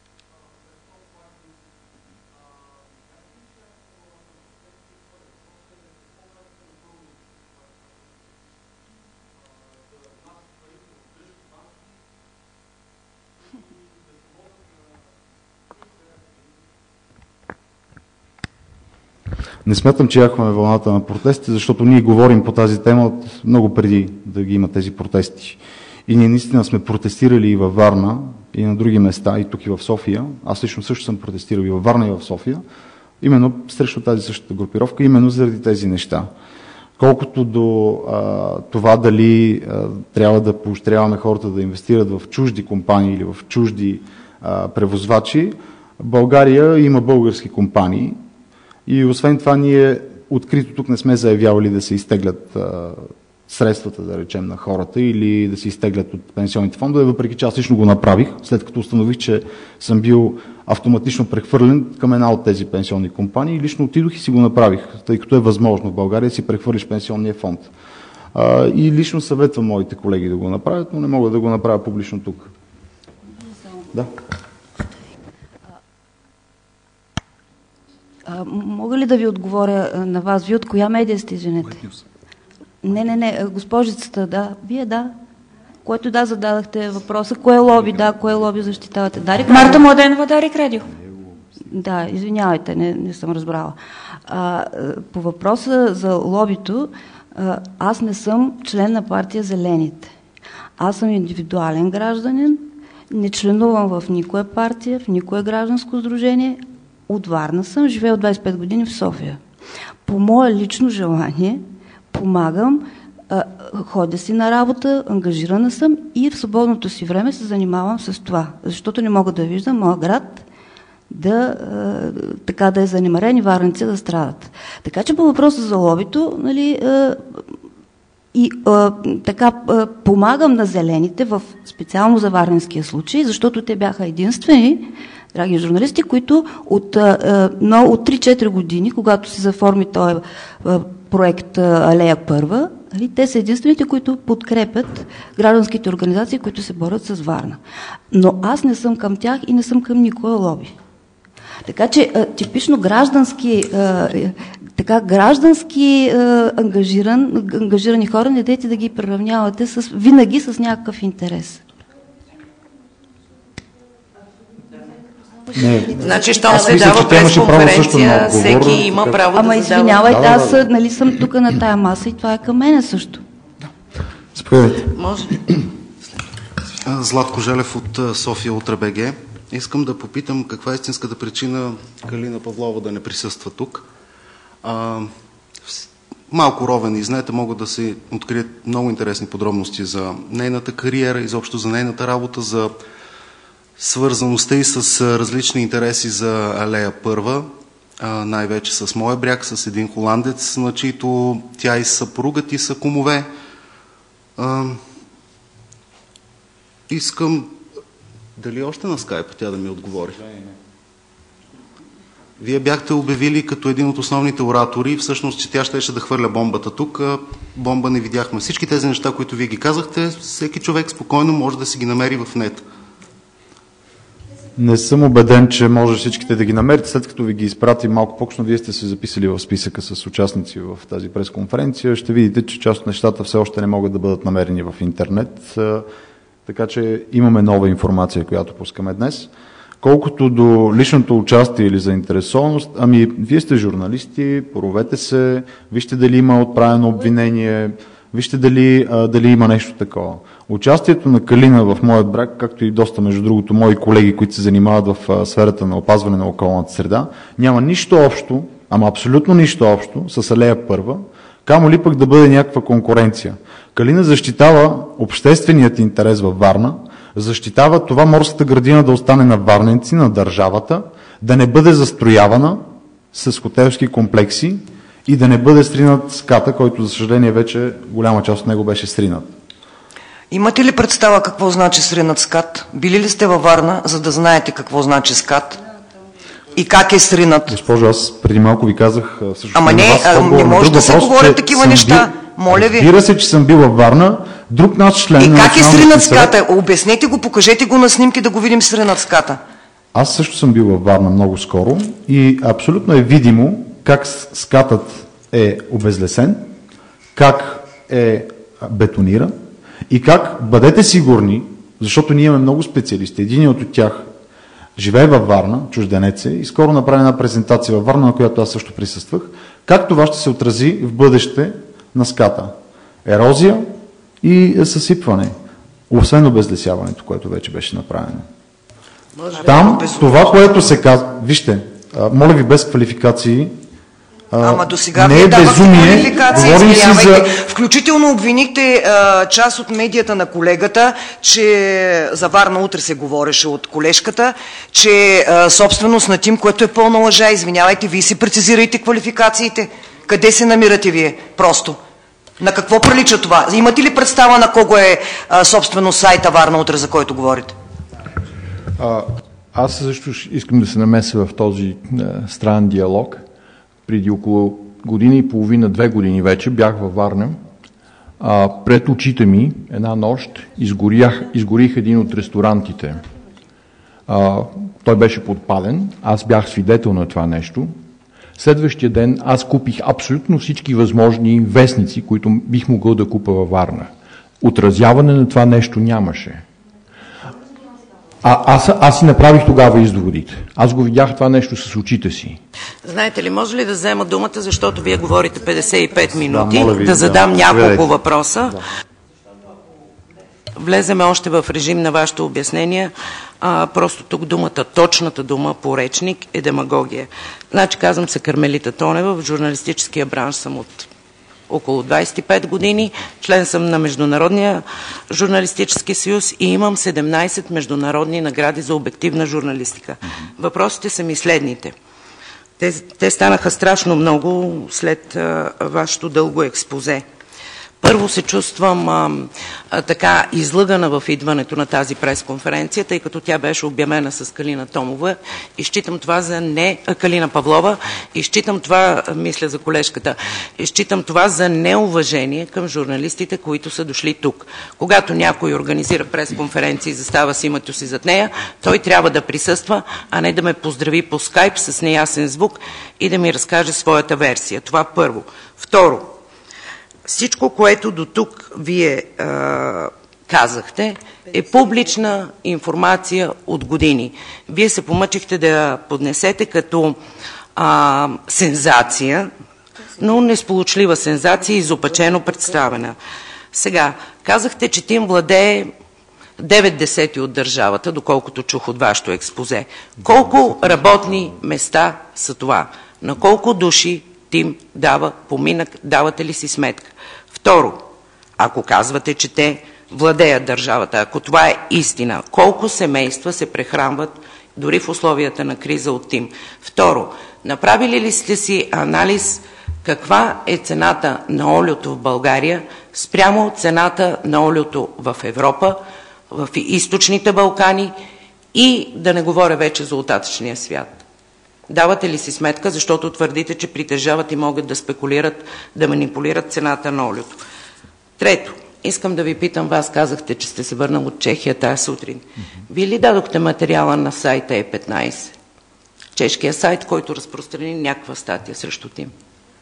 Не смятам, че яхваме вълната на протестите, защото ние говорим по тази тема от много преди да ги има тези протести. И ние наистина сме протестирали и във Варна, и на други места, и тук и в София. Аз лично също съм протестирал и във Варна, и в София, именно срещу тази същата групировка, именно заради тези неща. Колкото до това дали трябва да поощряваме хората да инвестират в чужди компании или в чужди превозвачи, в България има български компании, и освен това ние открито тук не сме заявявали да се изтеглят средствата, да речем, на хората или да се изтеглят от пенсионните фондове, въпреки че аз лично го направих, след като установих, че съм бил автоматично прехвърлен към една от тези пенсионни компании. Лично отидох и си го направих, тъй като е възможно в България да си прехвърлиш пенсионния фонд. И лично съветвам моите колеги да го направят, но не мога да го направя публично тук. Да. Мога ли да ви отговоря на вас? Вие от коя медия сте, извинете? Не, госпожицата, да. Вие, да. Което да, зададахте въпроса. Кое лоби, да, кое лоби защитавате? Дарик Радио? Марта Младенова, Дарик Радио. Да, извинявайте, не съм разбрала. По въпроса за лобито, аз не съм член на партия Зелените. Аз съм индивидуален гражданин, не членувам в никоя партия, в никое гражданско сдружение. От Варна съм, живея от 25 години в София. По мое лично желание помагам, ходя си на работа, ангажирана съм и в свободното си време се занимавам с това, защото не мога да виждам моя град така да е занемарен и варненци да страдат. Така че по въпроса за лобито, нали, помагам на зелените, специално за варненския случай, защото те бяха единствени, драги журналисти, които от 3-4 години, когато се заформи този проект Алея Първа, те са единствените, които подкрепят гражданските организации, които се борят с Варна. Но аз не съм към тях и не съм към никоя лоби. Така че типично граждански ангажирани хора, не дейте да ги приравнявате винаги с някакъв интерес. Не. Значи, щом се дава пресконференция, всеки има право да задава. Ама извинявайте, аз съм тук на тая маса и това е към мене също. Заповядайте. Може. Златко Желев от София Утре БГ. Искам да попитам каква е истинската причина Калина Павлова да не присъства тук. Малко ровен изнете, могат да се открият много интересни подробности за нейната кариера, изобщо за нейната работа, за свързаността и с различни интереси за Алея Първа, най-вече с Моя бряг, с един холандец, на чието тя и съпругът и са кумове. Искам дали още на скайпа тя да ми отговори. Вие бяхте обявили като един от основните оратори, всъщност, че тя щеше да хвърля бомбата тук. Бомба не видяхме. Всички тези неща, които вие ги казахте, всеки човек спокойно може да си ги намери в нет. Не съм убеден, че може всичките да ги намерите. След като ви ги изпратим малко по-късно, вие сте се записали в списъка с участници в тази пресконференция. Ще видите, че част от нещата все още не могат да бъдат намерени в интернет. Така че имаме нова информация, която пускаме днес. Колкото до личното участие или заинтересованост, вие сте журналисти, поровете се, вижте дали има отправено обвинение, вижте дали има нещо такова. Участието на Калина в Моят бряг, както и доста, между другото, мои колеги, които се занимават в сферата на опазване на околната среда, няма нищо общо, абсолютно нищо общо с Алея Първа, камо ли пък да бъде някаква конкуренция. Калина защитава общественият интерес във Варна, защитава това морската градина да остане на варненци, на държавата, да не бъде застроявана с хотелски комплекси и да не бъде сринат ската, който, за съжаление, вече голяма част от него беше сринат. Имате ли представа какво значи сринат скат? Били ли сте във Варна, за да знаете какво значи скат? И как е сринат? Госпожо, аз преди малко ви казах... не може да се говорят такива неща. Моля ви. Разбира се, че съм бил във Варна. Друг наш член... И как е сринат ската? Обяснете го, покажете го на снимки да го видим сринат ската. Аз също съм бил във Варна много скоро и абсолютно е видимо как скатът е обезлесен, как е бетониран и как, бъдете сигурни, защото ние имаме много специалисти, единият от тях живее във Варна, чужденец е, и скоро направи една презентация във Варна, на която аз също присъствах, как това ще се отрази в бъдеще на ската. Ерозия и съсипване, освен обезлесяването, което вече беше направено. Там това, което се казва, вижте, моля ви без квалификации, до сега не е безумие, говорим си за... Включително обвинихте част от медията на колегата, че за Варна утре се говореше от колежката, че собственост на Тим, което е пълна лъжа. Извинявайте, вие си прецизирайте квалификациите. Къде се намирате вие? Просто. На какво прилича това? Имате ли представа на кого е собственост сайта Варна утре, за който говорите? Аз също искам да се намеся в този странен диалог. Преди около година и половина, 2 години вече, бях във Варна. Пред очите ми една нощ изгорих един от ресторантите. Той беше подпален. Аз бях свидетел на това нещо. Следващия ден аз купих абсолютно всички възможни вестници, които бих могъл да купя във Варна. Отразяване на това нещо нямаше. Аз си направих тогава изводите. Аз го видях това нещо с очите си. Знаете ли, може ли да взема думата, защото вие говорите 55 минути, да задам няколко въпроса? Влеземе още в режим на вашето обяснение. Просто тук точната дума по речник е демагогия. Значи, казвам се Кармелита Тонева, в журналистическия бранш съм от около 25 години, член съм на Международния журналистически съюз и имам 17 международни награди за обективна журналистика. Въпросите са ми следните. Те станаха страшно много след вашето дълго експозе. Първо се чувствам така излъгана в идването на тази пресконференция, тъй като тя беше обявена с Калина Томова и считам това за Калина Павлова и считам това, мисля за колежката, и считам това за неуважение към журналистите, които са дошли тук. Когато някой организира пресконференция и застава с името си зад нея, той трябва да присъства, а не да ме поздрави по скайп с неясен звук и да ми разкаже своята версия. Това първо. Второ, всичко, което до тук вие казахте, е публична информация от години. Вие се помъчихте да поднесете като сензация, но несполучлива сензация, изопачено представена. Сега, казахте, че Тим владее 9/10 от държавата, доколкото чух от вашето експозе. Колко работни места са това? На колко души Тим дава поминък? Давате ли си сметка? Второ, ако казвате, че те владеят държавата, ако това е истина, колко семейства се прехранват дори в условията на криза от Тим? Второ, направили ли сте си анализ каква е цената на олиото в България спрямо цената на олиото в Европа, в източните Балкани и да не говоря вече за оттатъчния свят? Давате ли си сметка, защото твърдите, че притежават и могат да спекулират, да манипулират цената на олиото? Трето, искам да ви питам, вас казахте, че сте се върнал от Чехия тази сутрин. Вие ли дадохте материала на сайта Е15? Чешкия сайт, който разпространи някаква статия срещу Тим.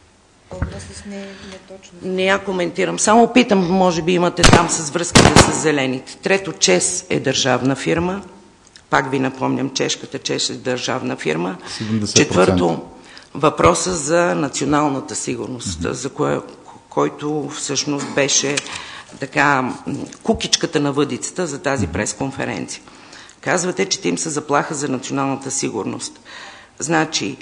Не я коментирам. Само питам, може би имате там с връзките с зелените. Трето, ЧЕЗ е държавна фирма. Пак ви напомням, чешката ЧЕЗ е държавна фирма. 70%. Четвърто, въпроса за националната сигурност, за който всъщност беше така кукичката на въдицата за тази пресконференция. Казвате, че Тим са заплаха за националната сигурност. Значи,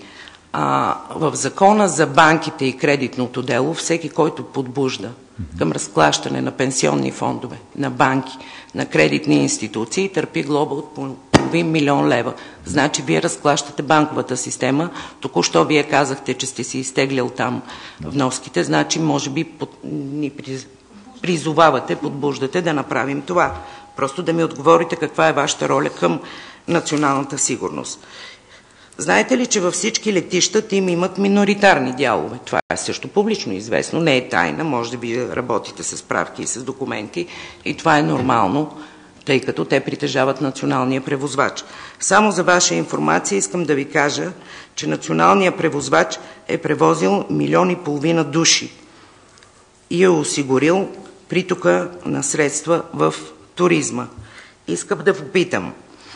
в закона за банките и кредитното дело, всеки, който подбужда към разклащане на пенсионни фондове, на банки, на кредитни институции, търпи глоба от половин милион лева. Значи, вие разклащате банковата система. Току-що вие казахте, че сте си изтеглял там вноските. Значи, може би ни призовавате, подбуждате да направим това. Просто да ми отговорите каква е вашата роля към националната сигурност. Знаете ли, че във всички летища Тим имат миноритарни дялове? Това е също публично известно, не е тайна, може да би работите с справки и с документи и това е нормално, тъй като те притежават националния превозвач. Само за ваша информация искам да ви кажа, че националният превозвач е превозил 1,5 милиона души и е осигурил притока на средства в туризма. Искам да попитам,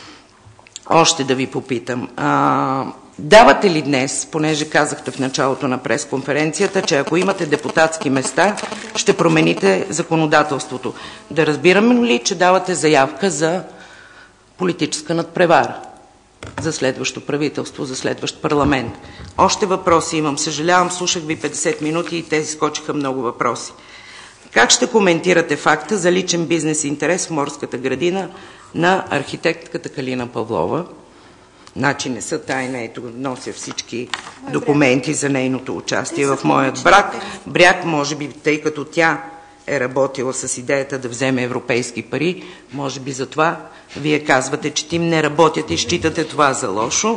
още да ви попитам, давате ли днес, понеже казахте в началото на пресконференцията, че ако имате депутатски места, ще промените законодателството. Да разбираме ли, че давате заявка за политическа надпревара, за следващо правителство, за следващ парламент? Още въпроси имам. Съжалявам, слушах ви 50 минути и те скочиха много въпроси. Как ще коментирате факта за личен бизнес интерес в морската градина на архитектката Калина Павлова? Значи не са тайна, ето нося всички документи за нейното участие в моят бряг, може би тъй като тя е работила с идеята да вземе европейски пари, може би затова вие казвате, че Тим не работят и считате това за лошо.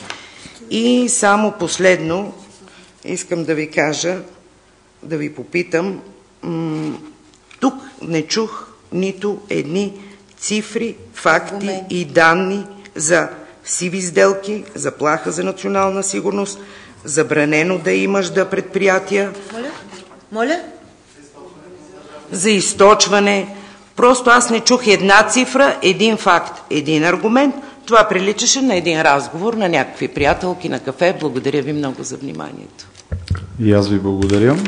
И само последно искам да ви кажа, да ви попитам, тук не чух нито едни цифри, факти и данни за сиви сделки, заплаха за национална сигурност, забранено да имаш предприятия. Моля? За източване. Просто аз не чух една цифра, един факт, един аргумент. Това приличаше на един разговор на някакви приятелки на кафе. Благодаря ви много за вниманието. И аз ви благодаря.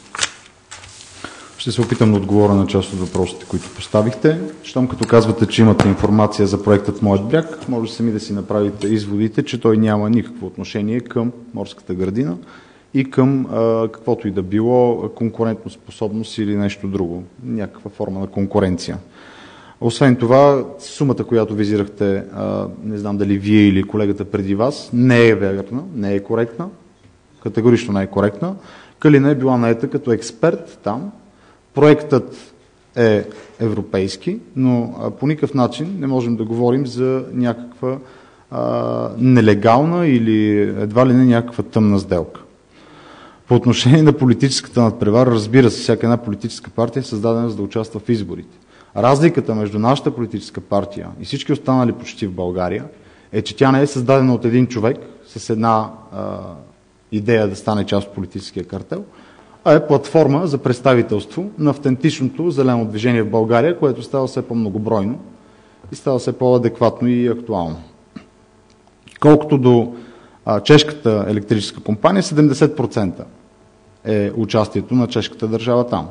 Ще се опитам да отговоря на част от въпросите, които поставихте. Щом като казвате, че имате информация за проектът Моят бряг, може сами да си направите изводите, че той няма никакво отношение към морската градина и към каквото и да било конкурентоспособност или нещо друго. Някаква форма на конкуренция. Освен това, сумата, която визирахте, не знам дали вие или колегата преди вас, не е верна, не е коректна. Категорично не е коректна. Калина е била наета като експерт там, проектът е европейски, но по никакъв начин не можем да говорим за някаква нелегална или едва ли не някаква тъмна сделка. По отношение на политическата надпревара, разбира се, всяка една политическа партия е създадена за да участва в изборите. Разликата между нашата политическа партия и всички останали почти в България е, че тя не е създадена от един човек с една идея да стане част от политическия картел, а е платформа за представителство на автентичното зелено движение в България, което става все по-многобройно и става все по-адекватно и актуално. Колкото до чешката електрическа компания, 70% е участието на чешката държава там.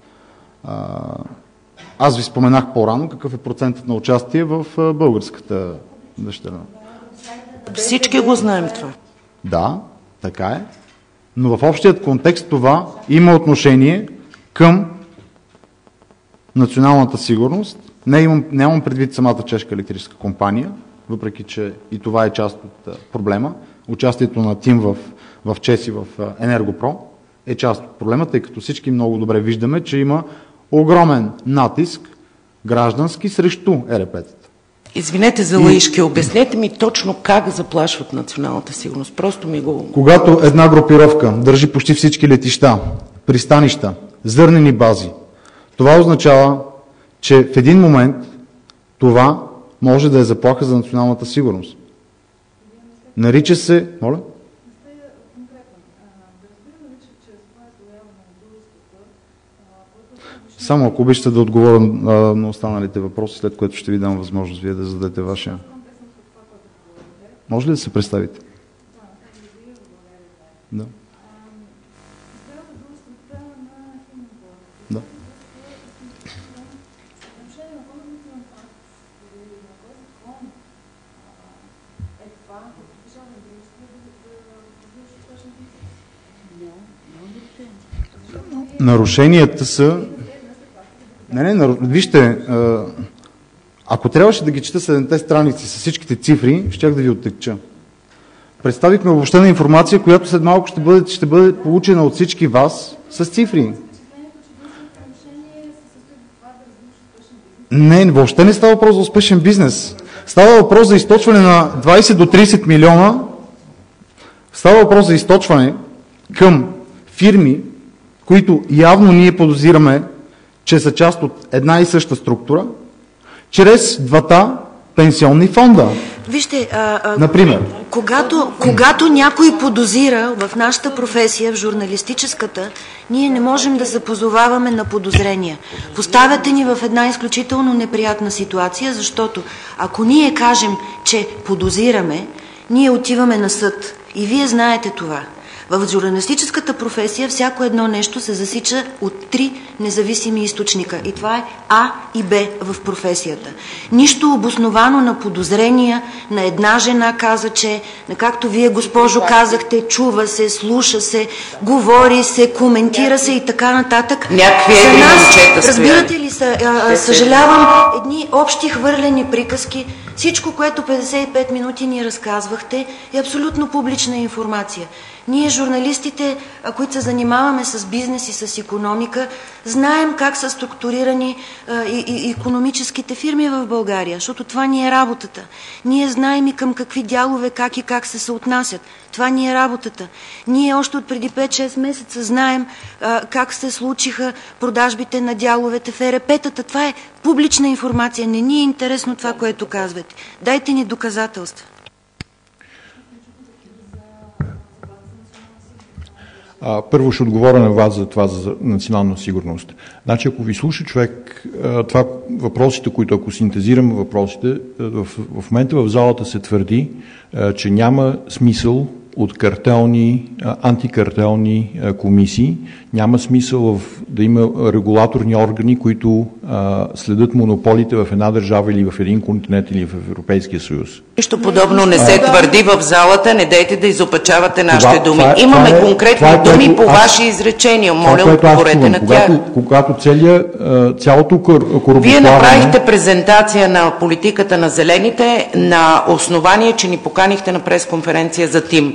Аз ви споменах по-рано какъв е процентът на участие в българската дъщерна. Всички го знаем това. Да, така е. Но в общият контекст това има отношение към националната сигурност. Нямам предвид самата чешка електрическа компания, въпреки че и това е част от проблема. Участието на ТИМ в ЧЕЗ и в Енергопро е част от проблема, тъй като всички много добре виждаме, че има огромен натиск граждански срещу ЕРП-тата. Извинете за лаишки, обяснете ми точно как заплашват националната сигурност. Просто ми го... Когато една групировка държи почти всички летища, пристанища, зърнени бази, това означава, че в един момент това може да е заплаха за националната сигурност. Нарича се... Моля? Само ако обичате да отговоря на останалите въпроси, след което ще ви дам възможност вие да зададете вашия. Може ли да се представите? Да. Да. Нарушенията са... Вижте, ако трябваше да ги чета 7-те страници с всичките цифри, щях да ви оттекча. Представихме обобщена информация, която след малко ще бъде получена от всички вас с цифри. Не, въобще не става въпрос за успешен бизнес. Става въпрос за източване на 20 до 30 милиона. Става въпрос за източване към фирми, които явно ние подозираме, че са част от една и съща структура, чрез двата пенсионни фонда. Вижте, например, когато някой подозира в нашата професия, в журналистическата, ние не можем да се позоваваме на подозрения. Поставяте ни в една изключително неприятна ситуация, защото ако ние кажем, че подозираме, ние отиваме на съд. И вие знаете това. В журналистическата професия всяко едно нещо се засича от 3 независими източника. И това е А и Б в професията. Нищо обосновано на подозрения, на една жена каза, че, както вие, госпожо, казахте, чува се, слуша се, говори се, коментира се и така нататък. За нас, разбирате ли, съжалявам, едни общи хвърлени приказки. Всичко, което 55 минути ни разказвахте, е абсолютно публична информация. Ние, журналистите, които се занимаваме с бизнес и с икономика, знаем как са структурирани икономическите фирми в България, защото това ни е работата. Ние знаем и към какви дялове, как и как се съотнасят. Това ни е работата. Ние още от преди 5-6 месеца знаем как се случиха продажбите на дяловете в ЕРП-тата. Това е публична информация. Не ни е интересно това, което казвате. Дайте ни доказателства. Първо ще отговоря на вас за това за национална сигурност. Значи, ако ви слуша човек, това въпросите, които ако синтезираме въпросите, в момента в залата се твърди, че няма смисъл от антикартелни комисии, няма смисъл да има регулаторни органи, които следят монополите в една държава или в един континент или в Европейския съюз. Нищо подобно не се твърди в залата, не дейте да изопачавате нашите думи. Имаме конкретни думи по ваши изречения, моля, отговорете на тях. Когато цялото корабоплаване... Вие направихте презентация на политиката на зелените на основание, че ни поканихте на пресконференция за ТИМ.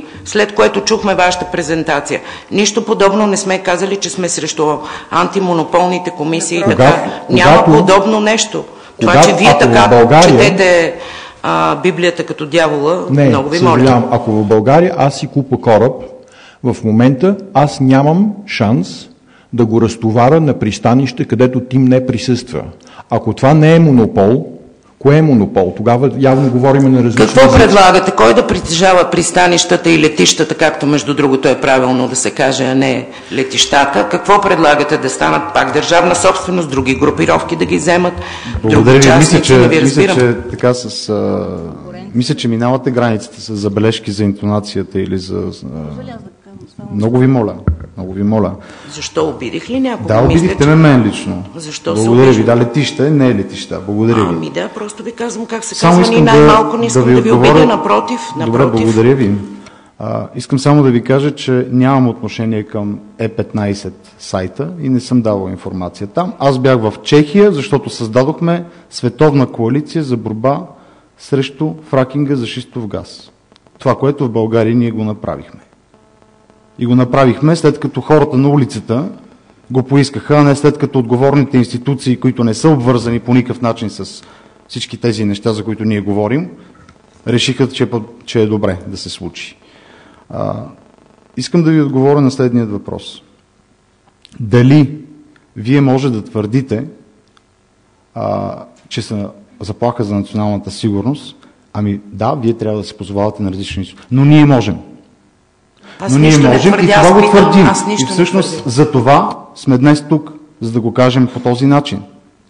след което чухме вашата презентация. Нищо подобно не сме казали, че сме срещу антимонополните комисии. Няма подобно нещо. Това, че вие така четете Библията като дявола, много ви моля. Ако в България аз си купа кораб, в момента аз нямам шанс да го разтоваря на пристанище, където Тим не присъства. Ако това не е монопол, кое е монопол? Тогава явно говорим на различни... Какво предлагате? Кой да притежава пристанищата и летищата, както между другото е правилно да се каже, а не летищата? Какво предлагате? Да станат пак държавна собственост, други групировки да ги вземат, други частници, не ви разбирам. Мисля, че минавате границите с забележки за интонацията или за... Много ви моля. Защо, обидих ли някого? Да, обидихте мен лично. Защо благодаря ви. Да, летища, не е летища. Благодаря ви. Да, просто ви казвам как се казва и най-малко не искам да ви обидя, напротив. Добре, благодаря ви. Искам само да ви кажа, че нямам отношение към Е15 сайта и не съм давал информация там. Аз бях в Чехия, защото създадохме световна коалиция за борба срещу фракинга за шистов газ. Това, което в България ние го направихме. И го направихме след като хората на улицата го поискаха, а не след като отговорните институции, които не са обвързани по никакъв начин с всички тези неща, за които ние говорим, решиха, че е добре да се случи. Искам да ви отговоря на следният въпрос. Дали вие може да твърдите, че са заплаха за националната сигурност? Ами да, вие трябва да се позовавате на различни институции. Но ние можем. Но ние можем и това го твърдим. И всъщност за това сме днес тук, за да го кажем по този начин.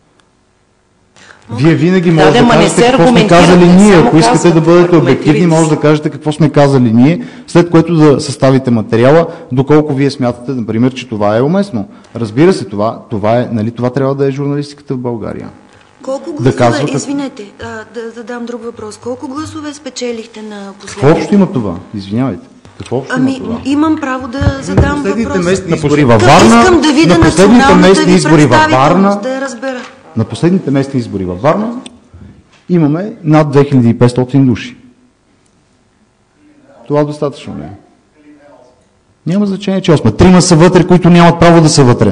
Вие винаги може да кажете какво сме казали ние. Ако искате да бъдете обективни, може да кажете какво сме казали ние, след което да съставите материала, доколко вие смятате, например, че това е уместно. Разбира се, това е, нали, това трябва да е журналистиката в България. Колко гласове, извинете, да задам друг въпрос. Колко гласове спечелихте на последния? Какво общо има това? Извинявайте. Имам право да задам въпрос. Местни избори във Варна, искам да видя националната ви представителност, да я разбера. На последните местни избори във Варна имаме над 2500 души. Това достатъчно не е. Няма значение, че 8. Трима са вътре, които нямат право да са вътре.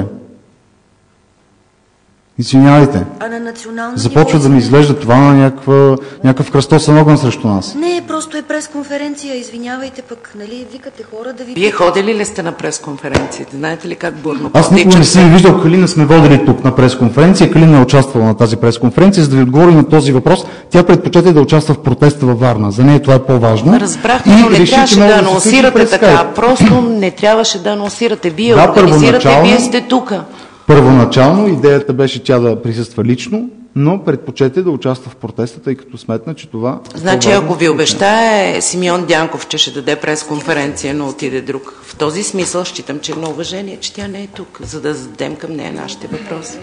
Извинявайте. Започва да ми изглежда това на някакъв кръстосен огън срещу нас. Не, просто е пресконференция. Извинявайте пък, нали, викате хора да ви... Вие ходили ли сте на пресконференциите? Знаете ли как бурно? Аз никога не съм виждал. Калина сме водили тук на пресконференция. Калина е участвала на тази пресконференция. За да ви отговори на този въпрос, тя предпочете да участва в протеста във Варна. За нея това е по-важно. Разбрахте, но не трябваше да анонсирате така. Просто не трябваше да анонсирате. Вие организирате, вие сте тук. Първоначално идеята беше тя да присъства лично, но предпочете да участва в протеста, тъй като сметна, че това... Значи, ако ви обещае Симеон Дянков, че ще даде пресконференция, но отиде друг. В този смисъл считам, че е на уважение, че тя не е тук, за да зададем към нея нашите въпроси.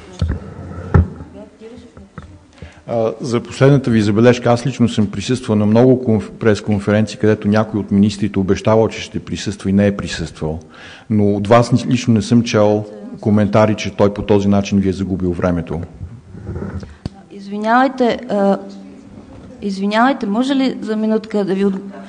За последната ви забележка, аз лично съм присъствал на много пресконференции, където някой от министрите обещавал, че ще присъства и не е присъствал. Но от вас лично не съм чел коментари, че той по този начин ви е загубил времето. Извинявайте, може ли за минутка да ви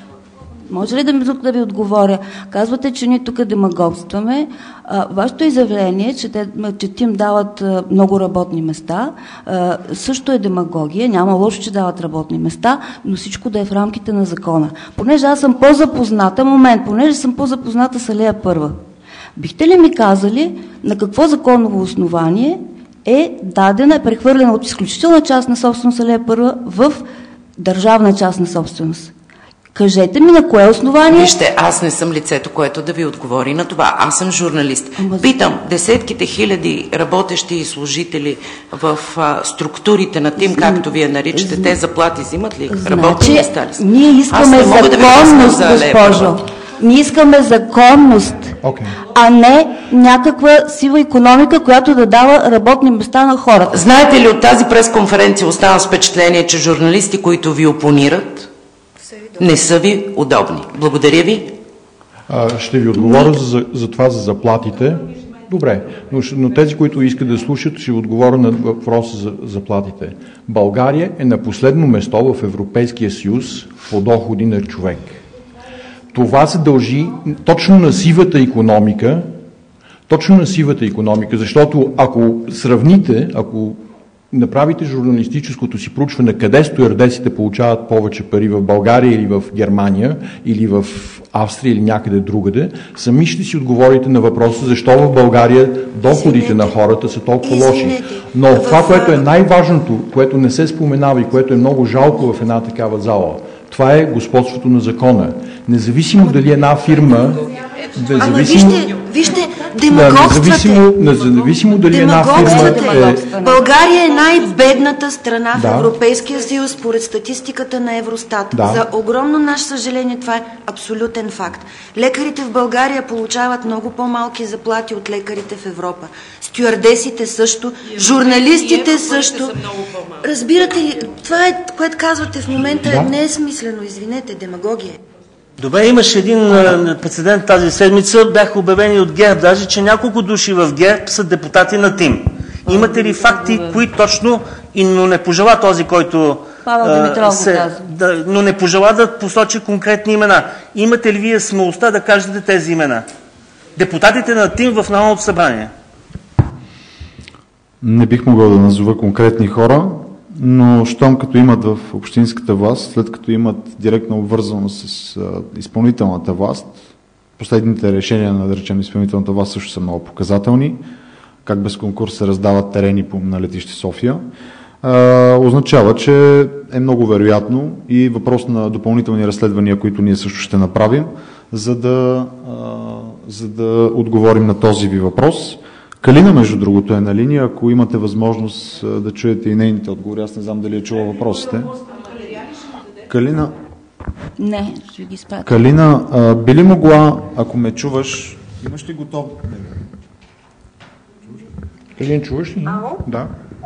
да ви отговоря? Казвате, че ние тук демагогстваме. Вашето изявление, че Тим дават много работни места, също е демагогия. Няма лошо, че дават работни места, но всичко да е в рамките на закона. Понеже аз съм по-запозната с алея първа. Бихте ли ми казали на какво законово основание е прехвърлена от изключителна частна собственост алея първа в държавна частна собственост? Кажете ми на кое основание... Вижте, аз не съм лицето, което да ви отговори на това. Аз съм журналист. Питам десетките хиляди работещи и служители в структурите на Тим, както вие наричате, те заплати взимат ли? Работни места ли са? Ние искаме законност, госпожо. Ние искаме законност, а не някаква сива икономика, която да дава работни места на хората. Знаете ли, от тази пресконференция остана с впечатление, че журналисти, които ви опонират, не са ви удобни. Благодаря ви. Ще ви отговоря за това, за заплатите. Добре, но тези, които искат да слушат, ще отговоря на въпроса за заплатите. България е на последно место в Европейския съюз по доходи на човек. това се дължи точно на сивата икономика, защото ако сравните, ако направите журналистическото си проучване къде стюардесите получават повече пари, в България или в Германия, или в Австрия или някъде другаде, сами ще си отговорите на въпроса защо в България доходите на хората са толкова лоши. Но това, което е най-важното, което не се споменава и което е много жалко в една такава зала, това е господството на закона. Независимо дали една фирма... Вижте, демагогствате. Независимо дали една фирма България е най-бедната страна в Европейския съюз според статистиката на Евростат. За огромно наше съжаление това е абсолютен факт. Лекарите в България получават много по-малки заплати от лекарите в Европа. Стюардесите също, журналистите също. Разбирате ли, това е, което казвате в момента, не е смислено, извинете, демагогия. Добре, имаше един прецедент тази седмица, бяха обявени от ГЕРБ даже, че няколко души в ГЕРБ са депутати на ТИМ. Имате ли факти, кои точно, но не пожела този, който... но не пожела да посочи конкретни имена. Имате ли вие смелостта да кажете тези имена? Депутатите на ТИМ в Народното събрание. Не бих могъл да назова конкретни хора, но щом като имат в общинската власт, след като имат директна обвързаност с изпълнителната власт, последните решения на, да речем, изпълнителната власт също са много показателни, как без конкурс се раздават терени на летище София, означава, че е много вероятно и въпрос на допълнителни разследвания, които ние също ще направим, за да отговорим на този ви въпрос. Калина, между другото, е на линия. Ако имате възможност да чуете и нейните отговори, аз не знам дали е чула въпросите. Калина... Не, ще ги спрятам. Калина, би ли могла, ако ме чуваш, имаш ли готов? Калин, чуваш ли? Да.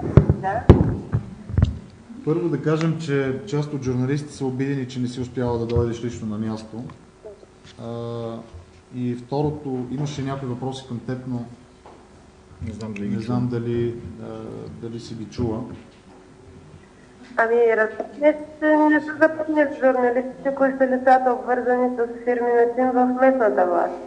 Първо да кажем, че част от журналистите са обидени, че не си успяла да дойдеш лично на място. И второто, имаше някои въпроси към теб, но не знам дали си ги чула. Ами, разбира се, не са запомнят журналистите, кои са лицата обвързани с фирми на ТИМ в местната власт.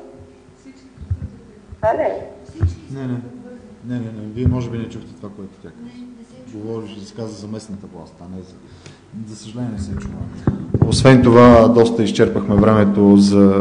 Але? Не. Вие може би не чухте това, което тя каза. Говориш да се каза за местната власт, а не за съжаление не се чува. Освен това, доста изчерпахме времето за...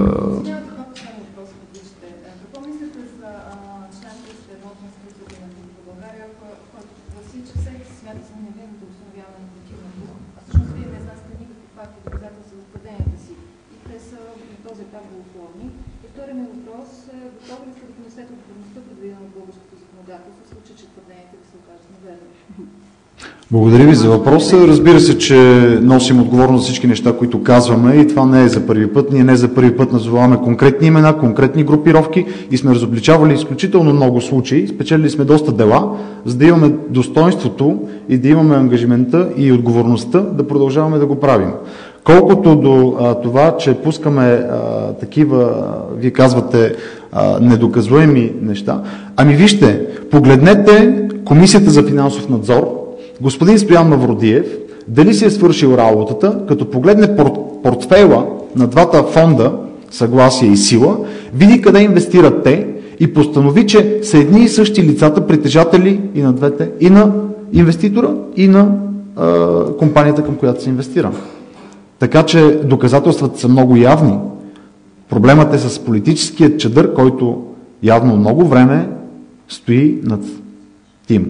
Благодаря ви за въпроса. Разбира се, че носим отговорност за всички неща, които казваме и това не е за първи път. Ние не за първи път назоваваме конкретни имена, конкретни групировки и сме разобличавали изключително много случаи. Спечелили сме доста дела, за да имаме достоинството и да имаме ангажимента и отговорността да продължаваме да го правим. Колкото до това, че пускаме такива, вие казвате, недоказуеми неща, ами вижте, погледнете Комисията за финансов надзор, господин Стоян Мавродиев, дали си е свършил работата, като погледне портфейла на двата фонда, Съгласие и Сила, види къде инвестират те и постанови, че са едни и същи лицата, притежатели и на двете, и на инвеститора, и на компанията, към която се инвестира. Така че доказателствата са много явни. Проблемът е с политическият чадър, който явно много време стои над ТИМ.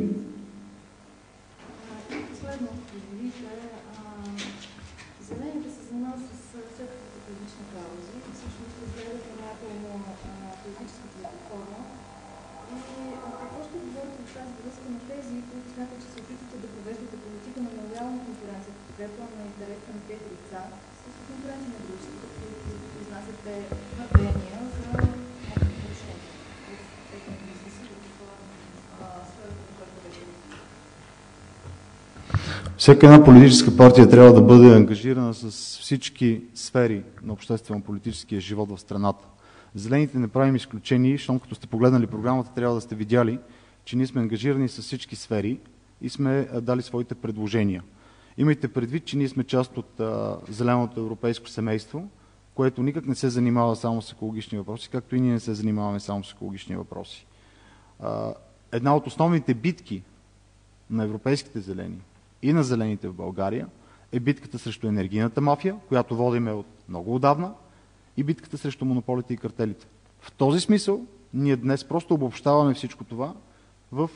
Всяка една политическа партия трябва да бъде ангажирана с всички сфери на обществено-политическия живот в страната. Зелените не правим изключение, щом като сте погледнали програмата, трябва да сте видяли, че ние сме ангажирани с всички сфери и сме дали своите предложения. Имайте предвид, че ние сме част от Зеленото европейско семейство, което никак не се занимава само с екологични въпроси, както и ние не се занимаваме само с екологични въпроси. Една от основните битки на европейските зелени и на зелените в България е битката срещу енергийната мафия, която водиме от много отдавна, и битката срещу монополите и картелите. В този смисъл ние днес просто обобщаваме всичко това в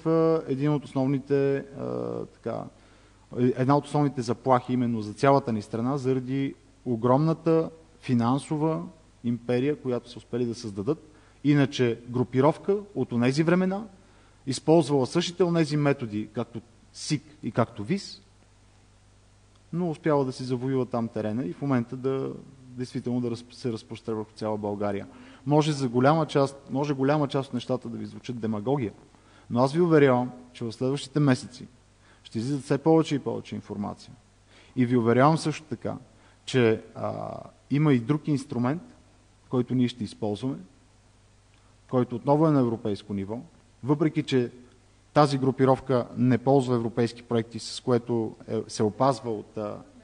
една от основните заплахи именно за цялата ни страна, заради огромната финансова империя, която са успели да създадат. Иначе групировка от онези времена, използвала същите онези методи, както СИК и както ВИС, но успява да си завоюва там терена и в момента действително да се разпростре върху цяла България. Може голяма част от нещата да ви звучат демагогия, но аз ви уверявам, че в следващите месеци ще излизат все повече и повече информация. И ви уверявам също така, че има и друг инструмент, който ние ще използваме, който отново е на европейско ниво, въпреки че тази групировка не ползва европейски проекти, с което се опазва от...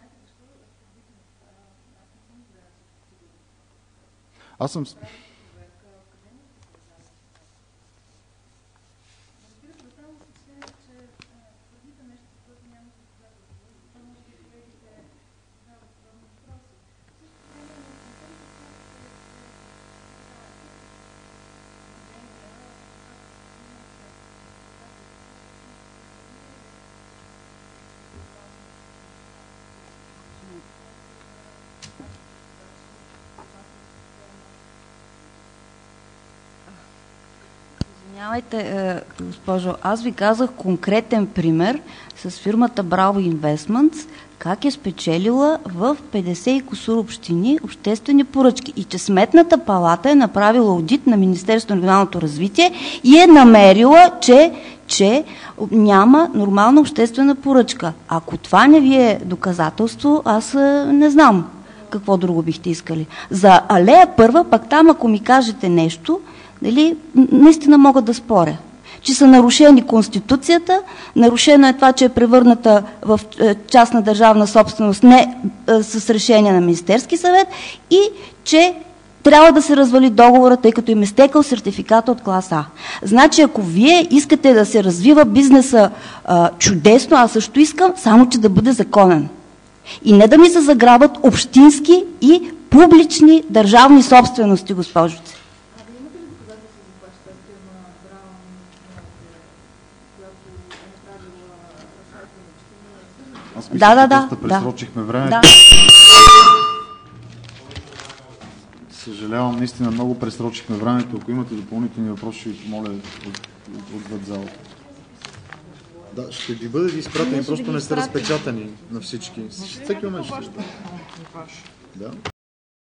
Аз съм... Извинявайте, госпожо, аз ви казах конкретен пример с фирмата Bravo Investments, как е спечелила в 50 и кусур общини обществени поръчки и че Сметната палата е направила аудит на Министерството на регионалното развитие и е намерила, че няма нормална обществена поръчка. Ако това не ви е доказателство, аз не знам какво друго бихте искали. За алея първа, пак там, ако ми кажете нещо, дали, наистина мога да споря, че са нарушени Конституцията, нарушено е това, че е превърната в частна държавна собственост не с решение на Министерски съвет и че трябва да се развали договора, тъй като им е стекал сертификата от клас А. Значи, ако вие искате да се развива бизнеса чудесно, аз също искам, само че да бъде законен. И не да ми се заграбват общински и публични държавни собствености, госпожице. Аз мисля, че доста пресрочихме времето. Да. Съжалявам, наистина много пресрочихме времето. Ако имате допълнителни въпроси, ще ви помоля отвъд залата. Да, ще ви бъдат изпратени, просто не са разпечатани на всички. Всеки момент ще. Да.